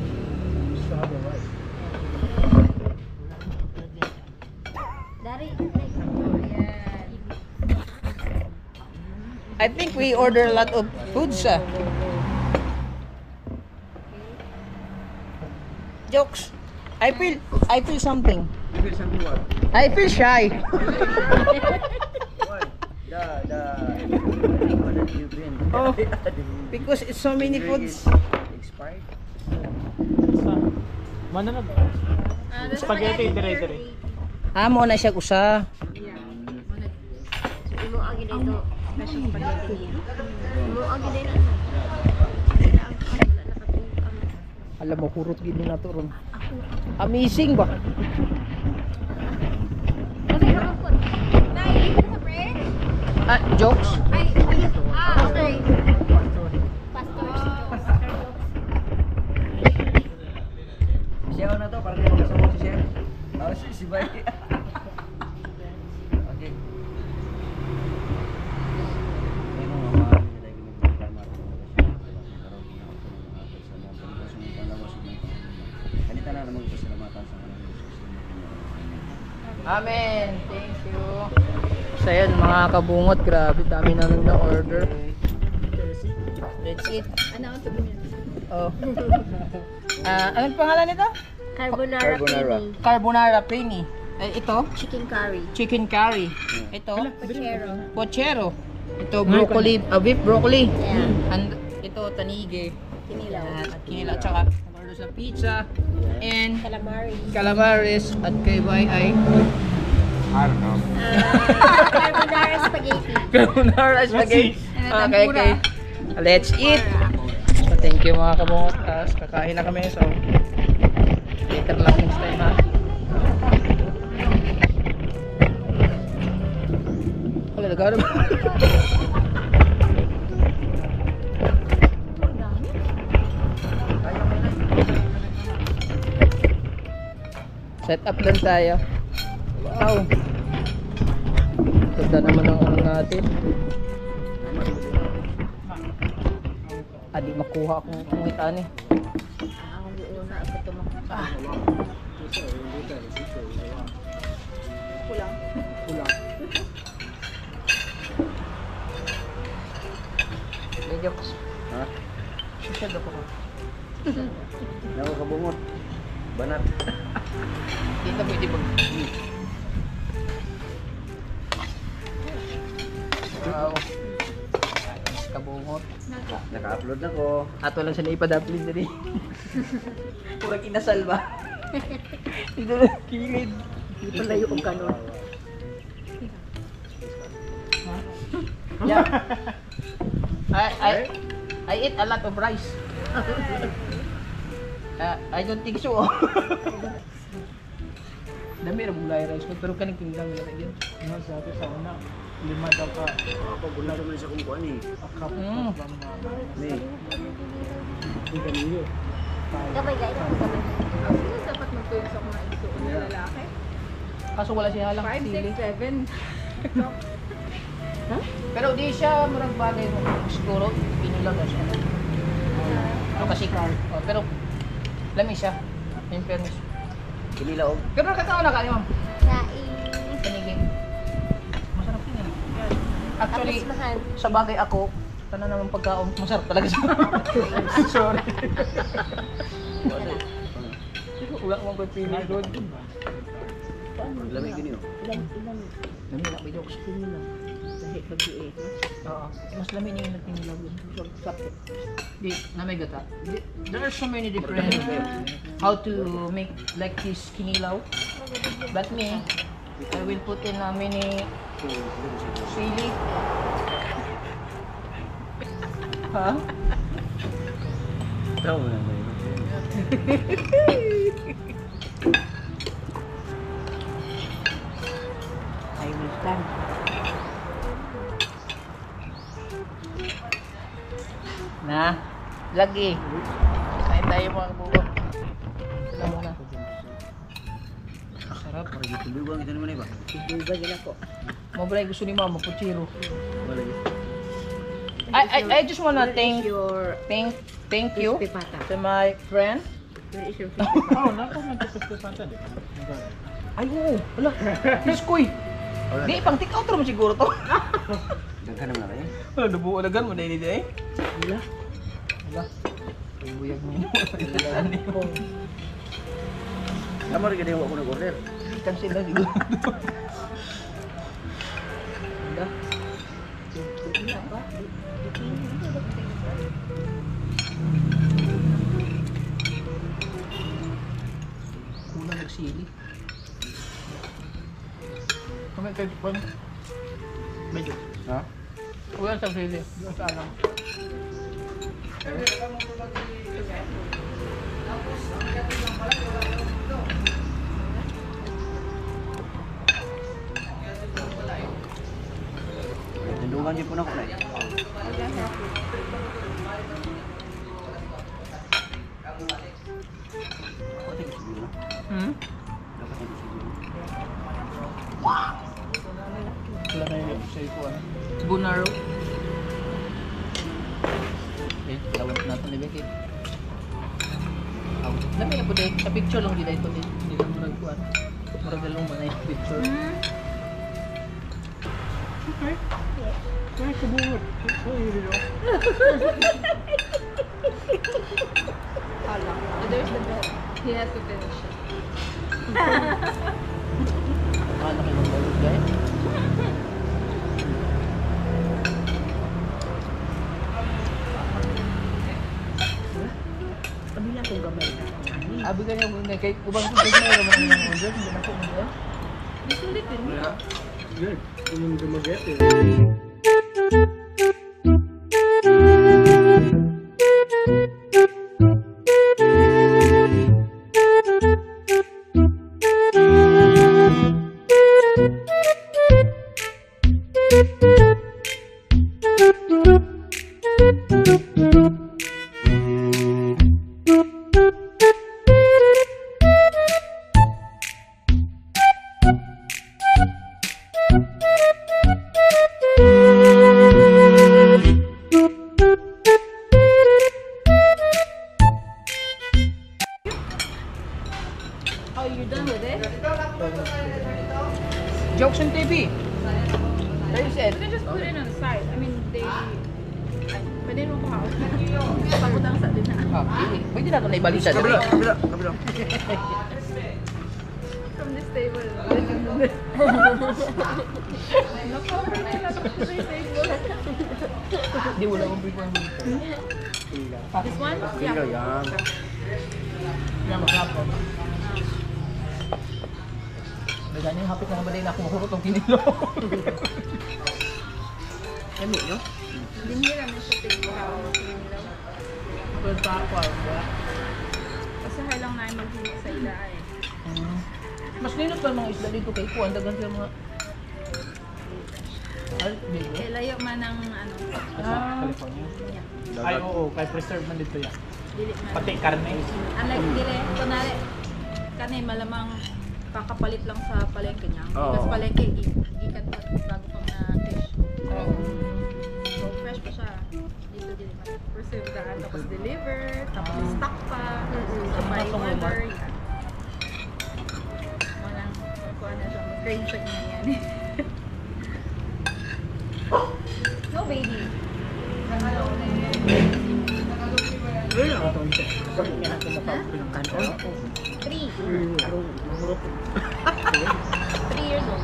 Dari. I think we order a lot of foods. Jokes. I feel something. You feel something what? I feel shy. Why? The one that you bring. Oh, because it's so many foods. Expired. Mana na ba? Spaghetti, dire-dire. Amo na siya kusa. Imo agi dito. Special spaghetti niya. Imo agi dito. Alam mo, hurot gini na to ron. Amazing ba? Okay, kapag Nay, dito sa bread? Jokes? Okay. Pastors. Siya na to para di magkasama si Chef. Oh, si Bay. Okay. Amen. Thank you. So yan mga kabungot, grabe dami namin na order. That's it. Announce to minutes. Oh. Anong pangalan nito? Carbonara. Carbonara. Pini. Carbonara Pini. Ito, Chicken curry. chicken curry. Ito, Pochero. pochero. Ito, broccoli, beef broccoli. Yeah. And ito, tanige. Kinilaw. At kinila, tsaka order sa pizza. And Calamari. calamares. At kay Bay ay I don't know. Carbonara spaghetti. carbonara spaghetti. Okay. Let's eat. So, thank you mga kabungot. Kakain na kami. So, later lang next time ha. Wala na gano'n. Set up lang tayo. Wow. Ganda naman ang ano natin. Adi makuha akong kumitaan eh. Ang una ako tumakbo. Kulang. May jokes. Ha? Susyad ako. Nawa kabungot. Banat. Dito pwede mag... Wow. Kabungot. Naka-upload na ko. Ato lang siya na ipadapin dali. Pura kinasal ba? Dito lang kilid. Hindi pala yung kanon. Yeah. I eat a lot of rice. I don't think so. Dami na bulay rice pero kaning pinggang na yun. Ano sa atin sa una? 5 daw ka. Ako bulan naman sa kung kuan eh. Akap. Ni. Hindi ka niyo. Gabay guys, ako gabay. Sino dapat magpuyos ako na isuot ng lalaki? Kaso wala siya halang 5, sili. 6, 7. Pero di siya murag bagay mo. Siguro pinilang na siya. Pero kasi pero lami siya. In fairness. Kinilaw. Gano'n kataon na ka, ma'am? Laing. Panigin. Masarap din yan. Actually, Tapos mahal. sa bagay ako, sana naman pagkaon, masarap talaga siya. Sorry. Wala akong pagpili doon. Lamig gini oh. Lami na, may jokes. Oo. Mas lami niya yung nagtinilaw yun. Di, namay gata. There are so many different how to make like this kinilaw. But me, I will put in a mini sili. Ha? Tahu na ba yun? I will stand. Na, lagi. Kain tayo mga kabukot. Sila muna. Sarap. Para gitu dulu bang, itu mana bang? Iba gila ko. Mabray gusto ni mama, puchiro. Wala lagi. I just wanna thank Your thank you crispy pata. to my friend. Where is your crispy pata? Oh, not only just the panta. Ay, oo. Wala. Iskoy. Wala. Di, pang take out mo siguro to. Daghan naman na Wala, dubuolagan mo na ini eh. Wala. Wala. Ay, buyag mo. Kamu lagi dia buat order. Cancel na siguro. Wala. Kulang nagsili. Kami kayo pang medyo. Ha? Kulang sa sili. Doon sa alam. Tendungan dia pun aku naik. Kau tengok sini lah. Hmm? Dapat tengok sini. Wala na yung sa ikuan. Bunaro. Okay, lawat natin ni Becky. Aw, dami na po dahil. Sa picture lang dito din. Hindi lang murag kuan. Murag dalong man yung picture. Okay. Kaya kabungot. Oh, yun yun. There's the bell. He has to finish it. Ano kayo mag-balot guys? Kabila kong gabay ka. Abi ka niya kay ubang ko kay meron man yung order, hindi na ko mo. Usually, din. Yeah, it's good. Yung dumagete. Oh, you're done with it? Jokes on TV. There you said. You can just put it on the side. I mean, they... Pwede mo pa. Pagod ang sa din na. Ah, pwede na ito na ibalita. Kabila, kabila, kabila. From this table. No problem. This table. Hindi wala akong prefer mo. This one? Tinggal Yeah. yang. Yan, maghapon. Bagay niyo, hapit na nga ba din ako mahurot ang kinilo. Kami yo. Dinhira mo sa table. Pero sa ako, wala. Kasi lang na maghihit sa ila eh. Mas linot pa mga isla dito kay Kuan. Dagan sila mga... Dito? Eh, layo man ang ano. California. Yeah. Ay, oo. Kay preserve man dito yan. Dili man. Pati karne. Unlike dili, kunwari, kanay malamang kakapalit lang sa palengke niya. Oo. Kasi palengke, gikan pa bago pang na fish. So, fresh pa siya. Dito dili man. Preserve daan, tapos deliver, tapos stock pa. So, by order, yan. screenshot niya yan. No, baby. Three. 3 years old.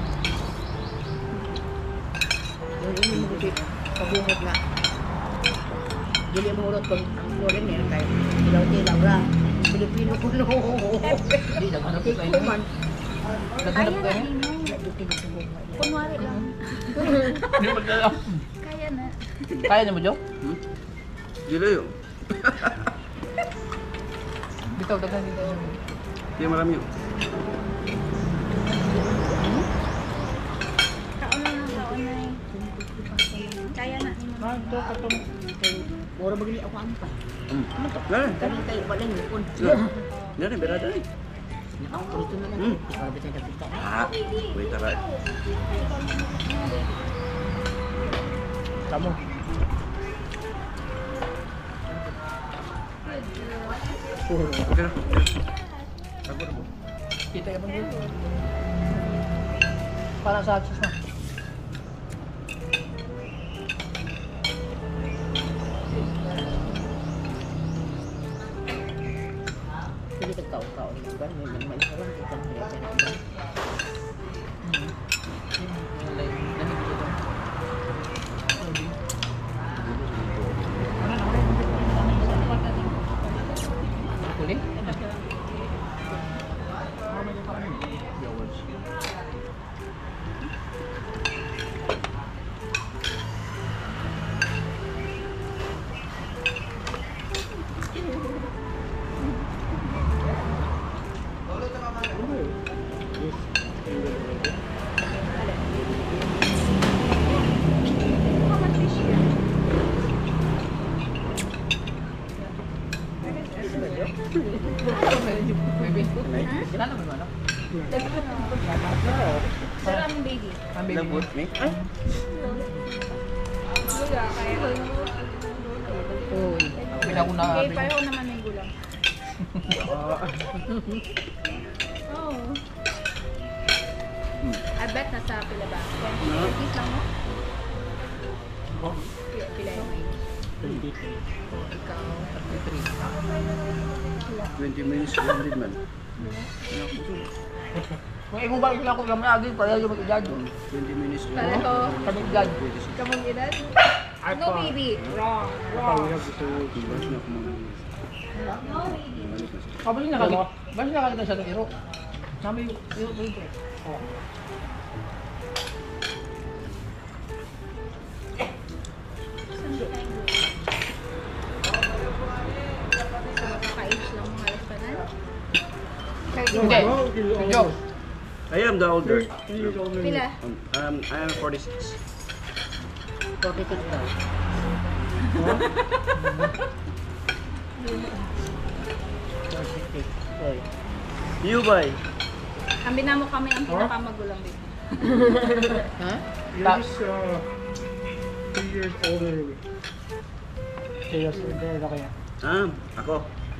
Yung ini mo gupit, pabungot na. Dili mo urot kung ang Florida meron tayo. Ilaw-ilaw ra. Pilipino ko no. Hindi, naghanap ko kayo. Kaya na, Nino. Kunwari lang. Hindi mo dala. Kaya na. Kaya niyo mo, Jo? Dili yun. Bitaw, daghan dito. Hindi marami yun. Kaon na. Kaya na, Nino. Mura magili ako ang pa. Yan. Kani tayo wala niyo kun. Yan, berada rin. Ako ito na lang. Ikaw ba tayo dapita? Ah, wait, tara. Kamu. Okay na. Ako na po. Kita ka bang dito? Para sa access na. Pwede ka tao-tao. May maisarang kita ng hirap. Huli? Sila naman mo, ano? Sir, ang baby. Ang baby. Lambot, me? Ay, Gula, kaya. Uy. Pinakuna. Okay, pareho naman may gulang. Oh. I bet nasa pila ba? 20 rupees lang mo? Pila yung may. Ikaw, 33. 20 minutes, 100 man. Kung imo ba ilang ko gamay agi para yung mag-judge. 20 minutes. Pareho. Kami judge. Kamong edad? I No, thought, baby. I thought we have the same age. Diba na kumang... No, baby. Kabali nakakita. Basta nakakita siya ng iro. Sabi yung iro ko ito. Kaka-age lang mga alas pa na. Hindi. Jo. I am the older. 3 years older than Pila? I am 46. 46 daw. You boy. Ang binamo kami ang pinakamagulang dito. Ha? You're just 3 years older than me. Kaya sir, kaya. Ako.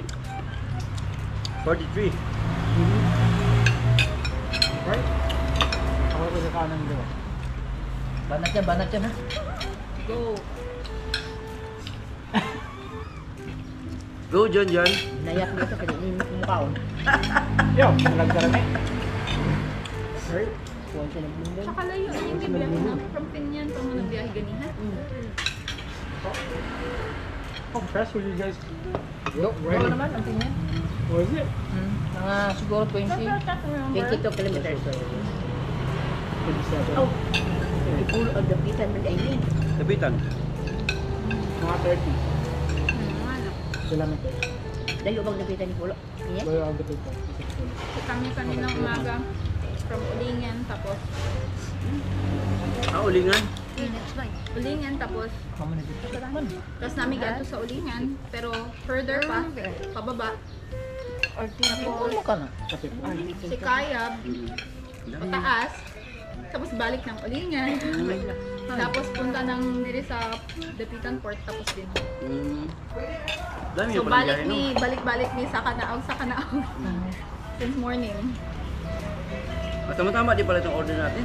43. Right? Ako ko sa kanan dito. Banat yan ha. Go. Go, John John. Nayak dito kasi ini mukhaon. Yo, nagkaroon eh. Right? Kuwan siya ng mundo. Tsaka layo yung bibiyahe na. From Pinyan pa mo nagbiyahe ganihan. How fast were you guys? Wala naman ang tingin. Was it? Mga siguro 20. 22 kilometers. Oh. Ipulo ang dapitan man ay yun. Tabitan. Mga 30 kilometers. Dahil bang dapitan ni Pulo? Iya? Wala ang dito. So kami kaninang umaga from Ulingan tapos Ulingan. Ulingan tapos Kamu na dito. tapos namin gato sa Ulingan pero further pa pababa Ano ka na? si Kayab pataas tapos balik ng Ulingan tapos punta ng diri sa Dapitan Port tapos din Dami so yung palang biyahe, no? balik-balik ni sa Kanaog since morning Tama-tama di pala itong order natin.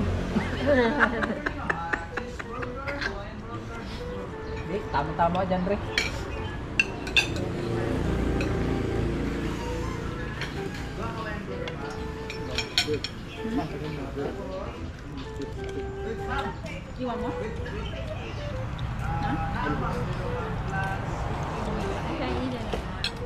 Hindi, tama-tama dyan, Re. You want more? Huh? I can eat it.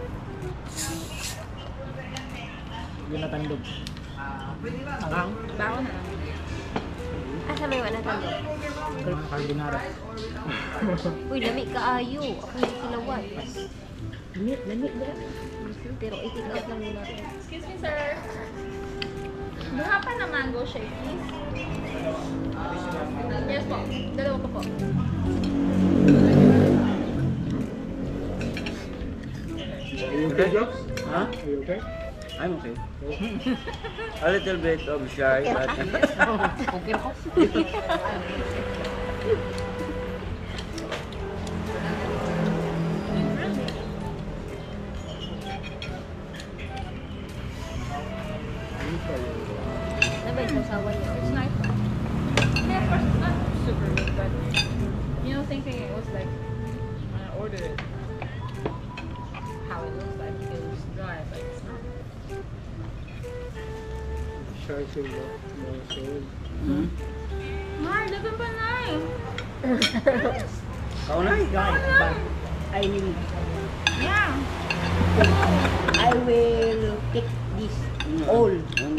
Yun na tandog. Ang Baon na lang. Asa may wala talo? carbonara. Uy, lami kaayo. Ako yung kilawat. Lami ba? Pero i-take out lang muna. Excuse me, sir. Buha pa na mango shake, please. Yes po. Dalawa pa po. Are you okay, Jobs? Huh? Are you okay? I'm okay. A little bit of shy, but Okay ko. Nabay sa sawa niya. It's nice. Yeah, of course, it's not super good, but you know, thinking it was like when I ordered it, how it looks like it was dry, but it's not. Try to more solid. Mar, dagan pa na eh. kaunay. I need. Yeah. I will take this all.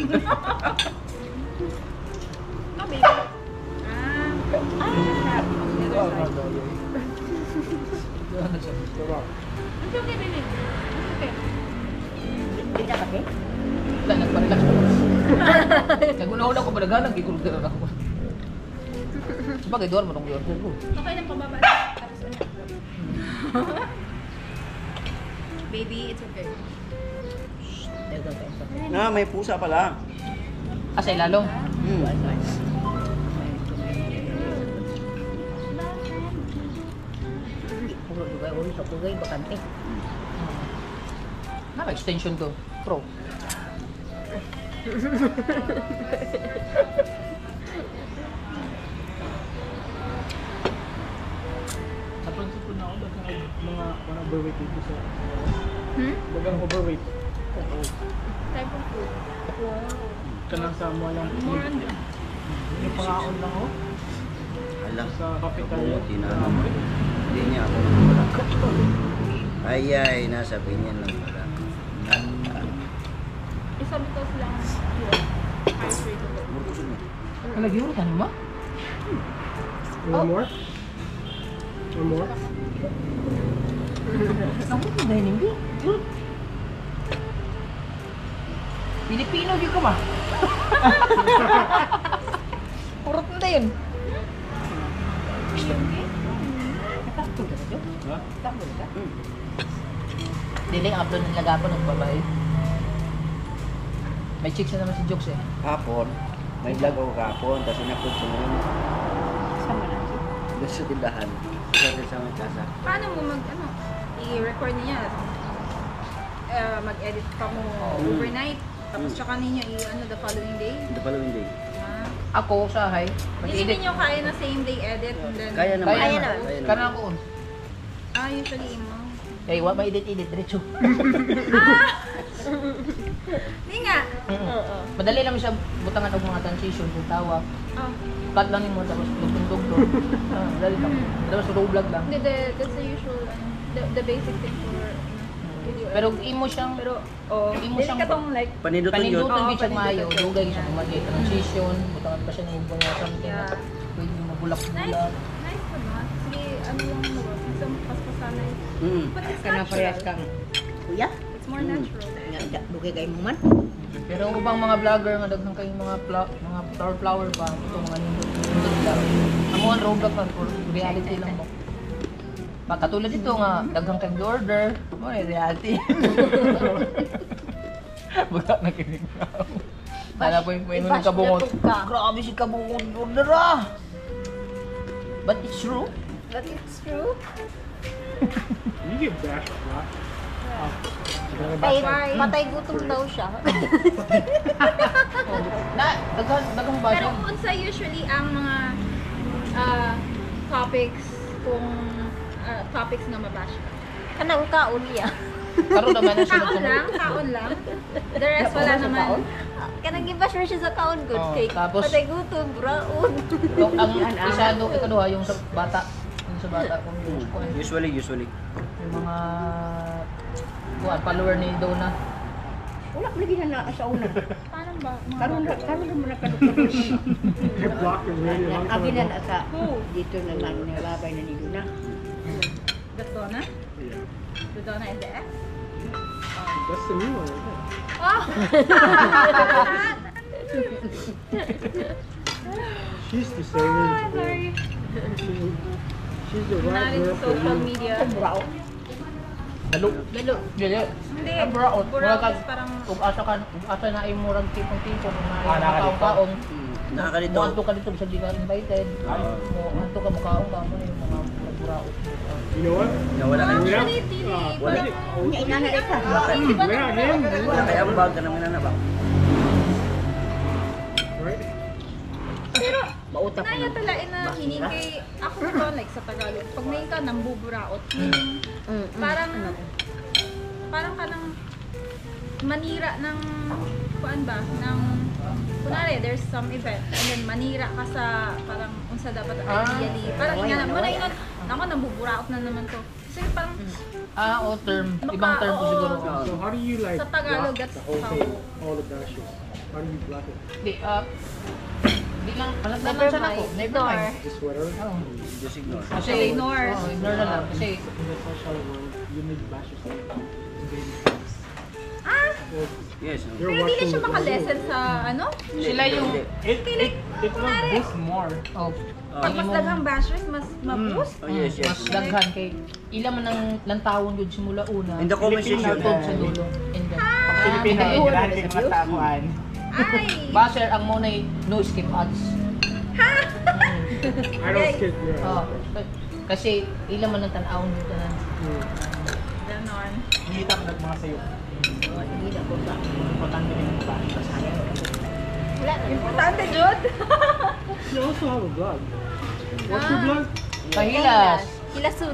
No, baby. Ah. The other side. It's okay, baby. It's okay. Hindi ka kape? Wala, nagpa-relax ko. Naguna-una ko ba naghanap, gigulog-gulog ako. Sabagay, doon mo nung i-order ko. Okay lang pababa. Tapos ano? Baby, it's okay. Na, may pusa pala. Sa ilalong. Puro dugay, uri sa dugay, bakante. Naka-extension to. Pro. Sa prinsipyo na ako, mga overweight dito sa... Bagang overweight. Type of food. Kanang sa mga lang. More on them. Yung pangaon lang ako. Alam, Sa kapital. kabuti na naman. Hindi niya ako nawala. Ay, nasa pinyan lang pala. Isa bitaw sila ang high rate of it. Kalagyan ka naman? One more? One more? Naku, dahil hindi. Pilipino yun ka ma. Purot na yun. Dili ang upload ng lagapon ng babae. May chicks na naman si Jokes eh. Hapon, may vlog ako kahapon, tapos in-upload ko ngayon. Sama na siya. Doon sa tindahan. Sa may kasa. Paano mo i-record niya? Mag-edit pa mo overnight, tapos tsaka ninyo the following day? The following day. Ah. Ako, sahay. Hindi ninyo kaya na same day edit and then... Kaya naman. Kaya naman. naman. Kanang ako. Usually mo. Eh, wa ma-edit-edit, diretso. Hindi nga. Madali lang siya butangan og mga transition kung tawa. Oh. Cut lang mo tapos dugtong-dugtong. Dali lang. Tapos raw vlog lang. Hindi, that's the usual, the basic thing for video. Pero imo siyang imo dili siyang ka tong like, Paninduton yun. panindutan Oo, gyud siya maayo, panindutan. dugay siya Yeah. kumagay transition, butangan pa siya ng mga something na Yeah. pwede mo bulak-bulak. nice pa ba? Sige, ano lang mo ba? Sa paspasanay. But it's Kanang parehas natural. kang, kuya, It's more natural. nga dugay kayo mo man. Pero ang ubang mga vlogger nga daghang kayong mga flower pa, ito mga nindot lang. Amo ang Roblox lang for reality lang mo. Katulad dito nga, daghang kayong order, mo reality. Baga na kinig na ako. Sana po yung Ibash kabungot. na ka. Grabe si kabungot order ah! But it's true. But it's true. You get bashed a lot. Patay gutom daw siya. Dagang ba Pero siya? unsa usually ang mga topics kung topics nga mabash ka? Kanang kaon niya. Karon naman na Kaon lang. The rest wala naman. Kanang gibash ra siya sa kaon good Oh, cake. tapos- Patay gutom, braon. Ang isa do ikaduha yung sa bata. Yung sa bata kung Usually. yung mga follower ni Donna. Wala ko lagi na sa una. Paano ba? Karon mo na kadukot. I blocked it really long time Agi na ago. sa dito na lang nilabay na ni Duna. The Donna? Yeah. The Donna is the F? That's the new one. Right there. Oh! She's the savings. Sorry. She's the Not right in girl for social you. media. Brao. Dalo. Lalo. Dili. Hindi. Ang braot. Mura Buraot ka is parang... ug asa na ay murag tipong-tipong na nakakalipad. kaong. Nakakalito. Mo anto ka dito sa di ka invited. Mo anto ka mukaong ka mo yung mga braot. You know what? Wala kayo. Actually, tili. Wala. Nya inana ita. Wala again. Wala kayo ang bag ka naman na ba? Right? Pero, Mauta pa naya na. tala na hiningkay ako ito like sa Tagalog. Pag may ka nang buburaot, parang ka nang manira ng kuan ba ng kunwari there's some event and then manira ka sa parang unsa dapat ideally parang nga mo na yun nako nang buburaot na naman to kasi parang O term. Ibang term po siguro. So how do you like Sa Tagalog, block that's the whole how- thing, all the dashes? How do you block it? Di lang palag naman siya nako. Never mind. Just whatever. Just ignore. Kasi ignore. Ignore na lang kasi In the social world, you need bashes like baby. Yes. You're pero hindi watching siya the makalesen sa ano sila yung It will boost more. pag mas daghang bashers mas ma-boost Oh, yes. mas daghan kay ilan man ang lantawon jud simula una. In the comment section. Hangtod sa dulo. And then Filipino, Filipino kailangan kayo mga takuan. ay Baser ang mo na no skip ads. I don't skip your Oh, kasi ilan man ang tan-awon dito na. ganon Hindi tap mga sayo. Hindi na ko sa. Importante rin yung bash sa akin. Wala na. importante jud You also have a vlog. What's your vlog? Kahilas. Hilasun.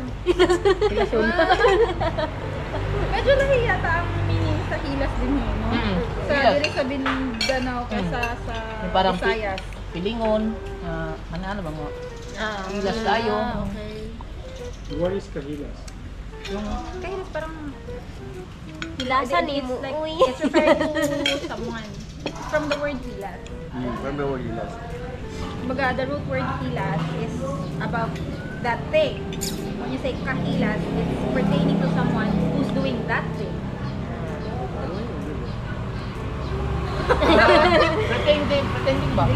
medyo nahiya ta ang meaning sa hilas din eh no sa hilas. diri sa Mindanao kaysa sa Yung parang Visayas pilingon, ano ba mo? Hilas tayo. okay What is Kahilas? kahilas parang Hilasan ni it's mo. like Uy. it's referred to someone from the word hilas. Remember what you last. Baga, the root word hilas is about that thing. When you say kahilas, it's pertaining to someone who's doing that thing. Pretending ba?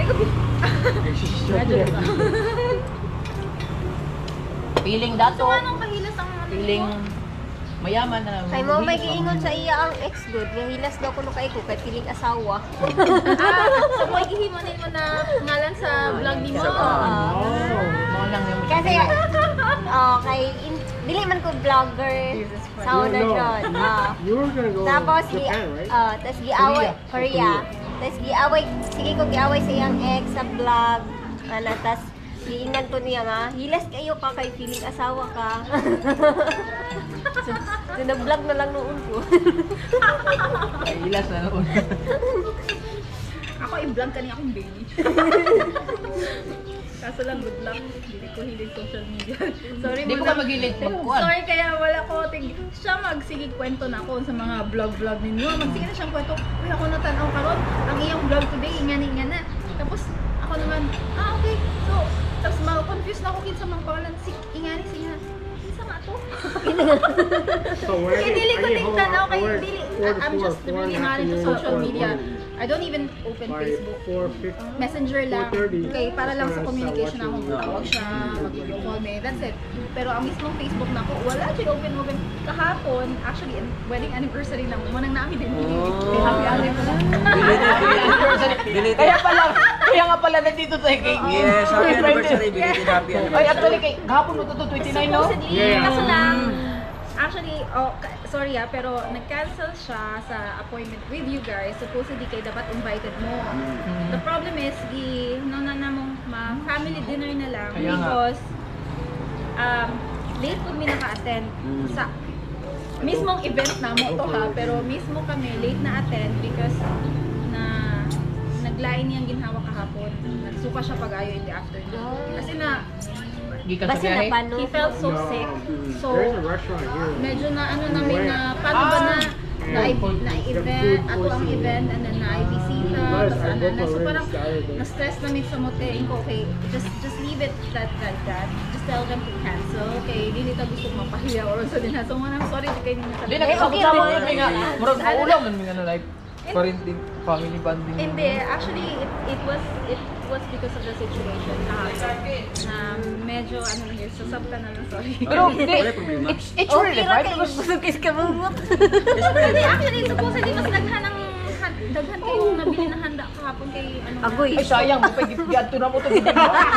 Feeling dato, So, anong kahilas ang ano feeling mo? mayaman na. Kay mo may giingon sa iya ang ex good. Nga hilas daw kuno kay ko kay piling asawa. So, may gihimanin mo na ngalan sa vlog ni mo. Mga nang yung Kasi kay dili man ko vlogger. Sound na jud. You were gonna go Tapos to Japan, right? tas giaway Korea. Tas giaway sige ko giaway sa iyang ex sa vlog. Tas giingnan ko niya nga, hilas kayo ka kay feeling asawa ka. so na-vlog na lang noon ko. Kahilas na noon. Ako i-vlog ka niya akong baby. Kaso lang good luck, hindi ko hilig social media. Sorry Hindi ko ka magilid magkuhan. Sorry kaya wala ko siya magsigig kwento na ako sa mga vlog ninyo. Magsige na siyang kwento. Uy, ako natanaw karon ang iyang vlog today, ingani na. Tapos ako naman, okay. So, tapos ma-confuse na ako kinsa mang pangalan si ingani siya. Kinsa nga to? So where Kaya dili ko tingtanaw kay where- dili. four to I'm four, just four really and a half not into years social before media. one. I don't even open By Facebook. 4:50. Messenger lang. 4:30. Okay, para lang sa Start communication ako. watching Tawag siya, mag-video call me. That's it. Pero ang mismong Facebook na ako, wala siya open. Kahapon, actually, wedding anniversary lang. Manang namin din. Happy anniversary. Deleted. Kaya nga pala nandito tayo kay Yes, happy anniversary. Belated happy Ay, anniversary. actually, kay, gahapon mo to 29, no? Supposedly, Yeah. kaso lang, Actually, sorry pero nag-cancel siya sa appointment with you guys. Supposedly kay dapat invited mo. The problem is, na mong family dinner na lang Kaya nga. because late po mi naka-attend sa mismong event na mo to ha, pero mismo kami late na attend because na naglain niyang ginhawa kahapon. Nagsuka siya pag-ayo in the afternoon. Kasi na Gikan sa Basta biyahe. napano. he felt so sick. So, There's a restaurant here. medyo na namin na paano ba na event, ato ang event, and then na bisita, tapos na. So parang na-stress namin sa motel. Okay, just leave it like that. Just tell them to cancel. Okay, hindi nito gusto mapahiya or sa din. So I'm sorry di kayo ninyo Di, sabi. nakikasama mo nga. Murag kaulam man mga like quarantine, family bonding. Hindi, actually it was because of the situation na medyo susab ka na lang, sorry. Pero hindi, it's really right because Busugis ka bungot. Hindi, actually, supposedly mas daghan kayong nabili na handa kahapon kay Agoy. ay sayang, giadto na mo to. Kaya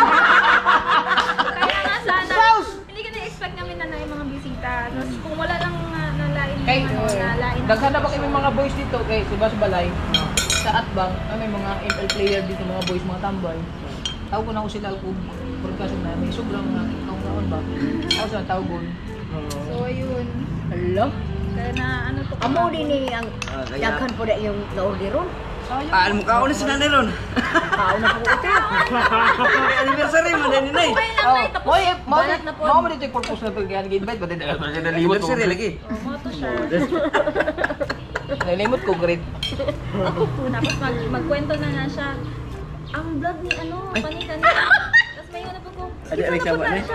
nga sana, hindi ka na-expect namin na yung mga bisita. Tapos kung wala lang nalain Kay, nalain. daghan na ba kayo mga boys dito kay Subas Balay? Sa Atbang, may mga ML player dito, mga boys, mga tambay. Tawag ko na ako sila kung podcast na may sobrang kaungaon ba? Ako sila tawag. So, ayun. Hello? Kaya na to. Amo din ni ang daghan po na yung na-order ron. Alam mo kaon si nanay ron. Kaon na po ito. Anniversary mo din nay. Okay lang, Nay. Tapos, balat na po. Mo dito yung purpose na to kaya nag-invite ba din nalimot ko. Anniversary lagi. Mo to siya. Nalimot ko grade. Tapos magkwento na siya. Ang vlog ni panika niya. Tapos may na po ko. Adik sama ni.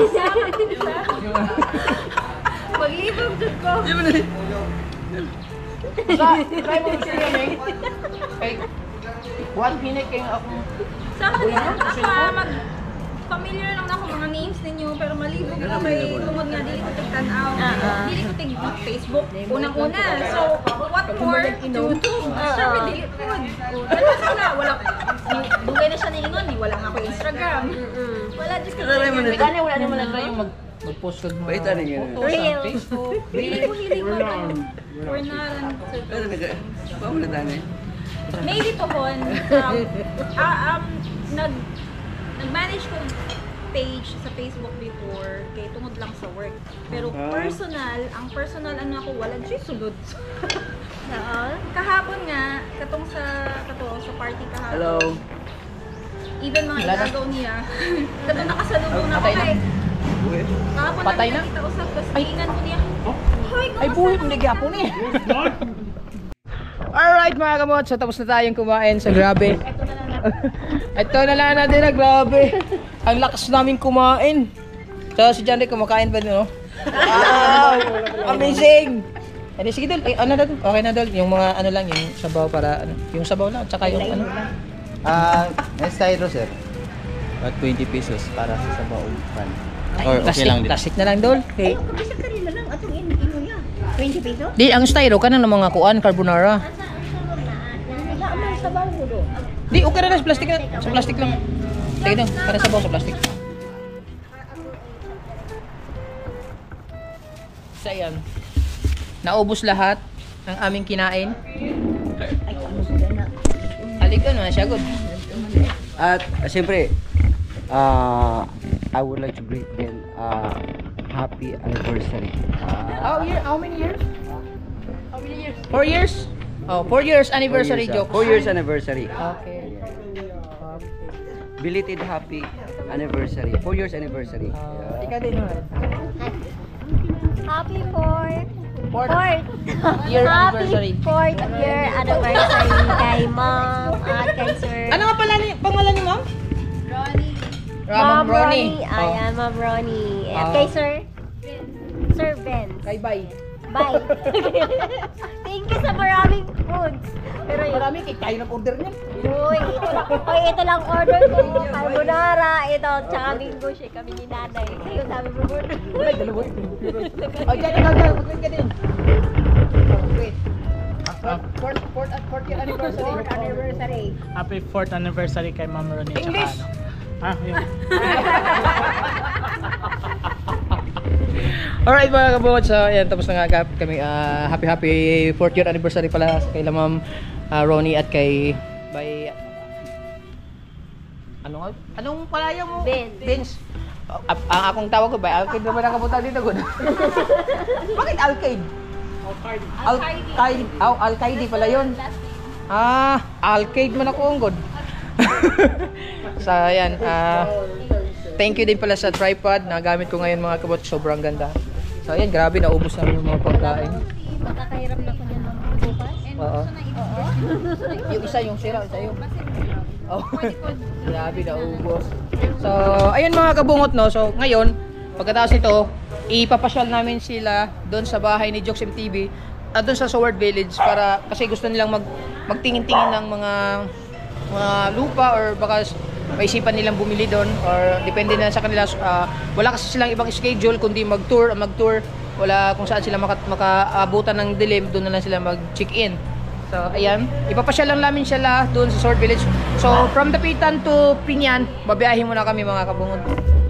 Maglibog dyan ko. Try mo siya yan eh. Kay, one minute kayo ako. Sa akin, familiar lang na ako mga names ninyo, pero malibog ko kay tungod nga dili ko tig-tanaw. Dili ko tig-Facebook. Unang-una. So, what more to YouTube? Siyempre, dili po. Tapos na, wala. Dugay na siya niingon, wala nga ako Instagram. Wala, just ko. Wala naman lang tayo mag-post kag mga Baita rin yun. photos sa Facebook. Dili ko hilig ko. We're not on Pero paano na tani? maybe pohon nag-manage ko page sa Facebook before kay tungod lang sa work, pero ang personal ako wala siya sulod. Kahapon nga katong sa party kahapon. Hello. Even mga Wala na. igagaw niya. Katong nakasalubong na ako Patay na. kay kahapon Patay na? nakita usap tapos tingnan ko niya. Hoy, Ay buhay mo nagyapon eh. Alright mga kamot, so tapos na tayong kumain. So grabe. Ito na lang natin na grabe. Ang lakas namin kumain. So si John Rick kumakain ba no? Wow! Amazing! Edi sige Dol, ano na Dol? Okay na Dol, yung mga ano lang, yung sabaw para ano, yung sabaw lang, tsaka yung ano. Next tayo sir. At 20 pesos para sa sabaw pan. Or okay Plastic, lang din. plastic na lang Dol. Okay. Kabisa kanila lang atong ino niya. 20 peso? Di, ang styro ka ng mga kuan, carbonara. Wala man sa bago do. Di, okay na sa plastic na. Sa plastic lang. Sige Dol, para sabaw sa plastic. So ayan. Naubos lahat ng aming kinain. Ay ano sila na. Alikan na siya, good. At siyempre, I would like to greet them happy anniversary. How many years? 4 years? Oh, 4 years anniversary joke. 4 years anniversary. Okay. Belated happy anniversary. 4 years anniversary. Ikaw din naman. Happy Fourth fourth year anniversary. fourth year anniversary kay Ma'am at kay Sir. Ano nga pala pangalan ni Ma'am? Ronnie. Ma'am Ronnie. Ayan, Ma'am Ronnie. At Oh. kay Sir Ben. Kay Bay. Bye. Thank you sa maraming foods. Pero yun, Marami kay kayo nag-order niyan. ito lang order ko. Carbonara, ito, tsaka mango shake kami ni nanay. Kayo sabi mo mo. Ay, dalawa ito. Oh, dyan, mag-wait ka din. Wait. Fourth year anniversary. Fourth anniversary. Happy 4th anniversary kay Ma'am Ronnie. tsaka English. Yun. Alright mga kabungod, so ayan, tapos na nga kami. Happy 4th year anniversary pala kay Ma'am Ronnie at kay by anong palaya mo? Benz. Ang akong tawag ko ba? Alkaid naman nakapunta dito ko. Bakit Alkaid? Alkaid pala yun. Alkaid man ako ang god. So ayan, thank you din pala sa tripod na gamit ko ngayon mga kabot, sobrang ganda. So ayan, grabe naubos namin yung mga pagkain. Makakahiram na ko niyan ng bukas. Oo. Yung isa yung sira, isa yung. Oh. Grabe naubos. So ayun mga kabungot no. So ngayon, pagkatapos nito, ipapasyal namin sila doon sa bahay ni Jokes MTV at doon sa Sword Village para kasi gusto nilang magtingin-tingin ng mga lupa or baka maisipan nilang bumili doon or depende na sa kanila. Wala kasi silang ibang schedule kundi mag-tour. Wala kung saan sila makaabutan ng dilim, doon na lang sila mag-check-in. So ayan, ipapasyal lang namin sila doon sa Sword Village. So from Dapitan to Pinyan, babiyahin muna kami mga kabungod.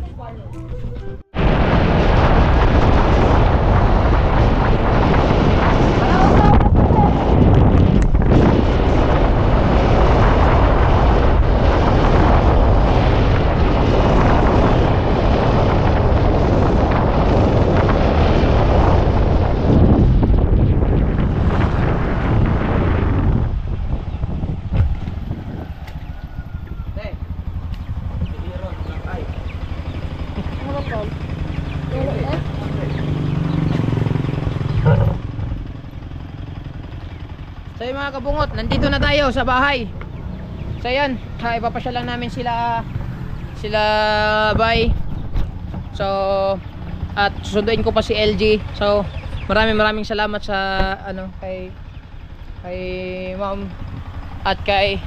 So yung mga kabungot, nandito na tayo sa bahay. So yan, ipapasyal lang namin sila bye. So at susunduin ko pa si LG. So maraming salamat sa kay ma'am at kay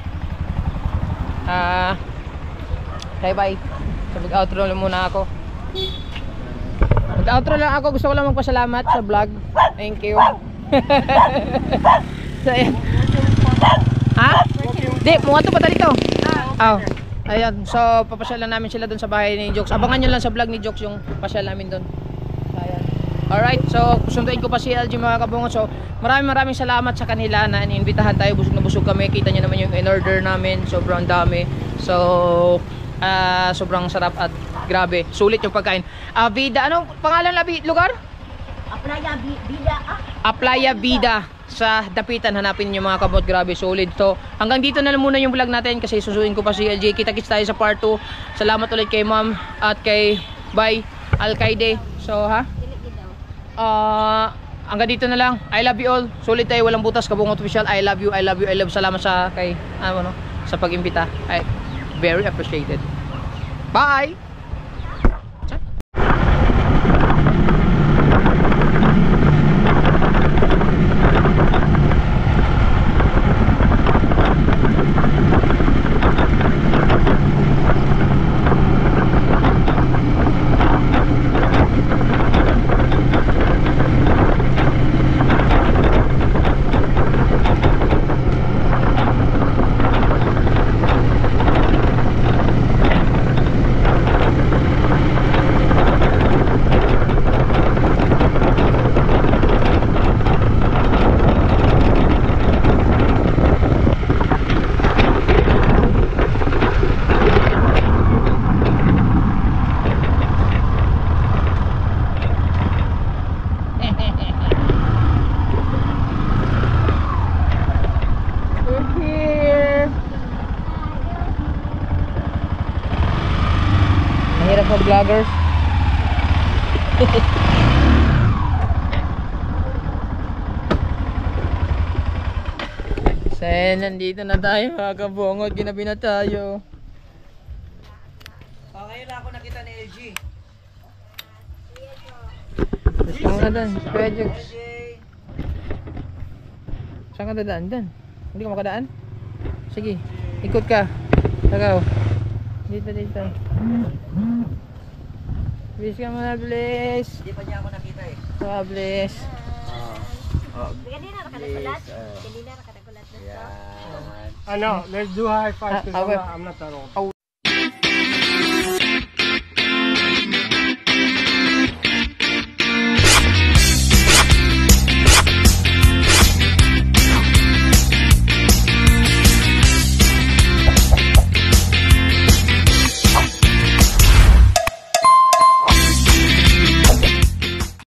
bye. So mag-outro lang muna ako. Mag-outro lang ako, gusto ko lang magpasalamat sa vlog. Thank you. So, ayan. Ha? Di, mga to pa dito. Ayan, so papasyal lang namin sila doon sa bahay ni Jokes. Abangan nyo lang sa vlog ni Jokes yung pasyal namin doon. Ayan. Alright, so sunduin ko pa si LG mga kabungot. So maraming salamat sa kanila na iniimbitahan tayo. Busog na busog kami. Kita nyo naman yung in-order namin. Sobrang dami. So sobrang sarap at grabe. Sulit yung pagkain. Vida, anong pangalan na lugar? Aplaya Vida sa Dapitan. Hanapin niyo mga kabot, grabe solid. So hanggang dito na lang muna yung vlog natin kasi susuin ko pa si LJ. Kita-kits tayo sa part 2. Salamat ulit kay ma'am at kay Bay Alkaide. So hanggang dito na lang. I love you all. Solid tayo, walang butas, Kabungot Official. I love you. Salamat sa kay sa pag-imbita. Very appreciated. Bye. Mahirap mag-vloggers. So, nandito na tayo mga kabungot. Ginabi na tayo. Ngayon lang ako nakita ni LG. Gusto mo na dan. Saan ka dadaan? Dan? Hindi ka makadaan? Sige, ikot ka. Tagaw. Dito. Please ka muna, please. Hindi pa niya ako nakita eh. Please. I know. Let's do high five because I'm not that old.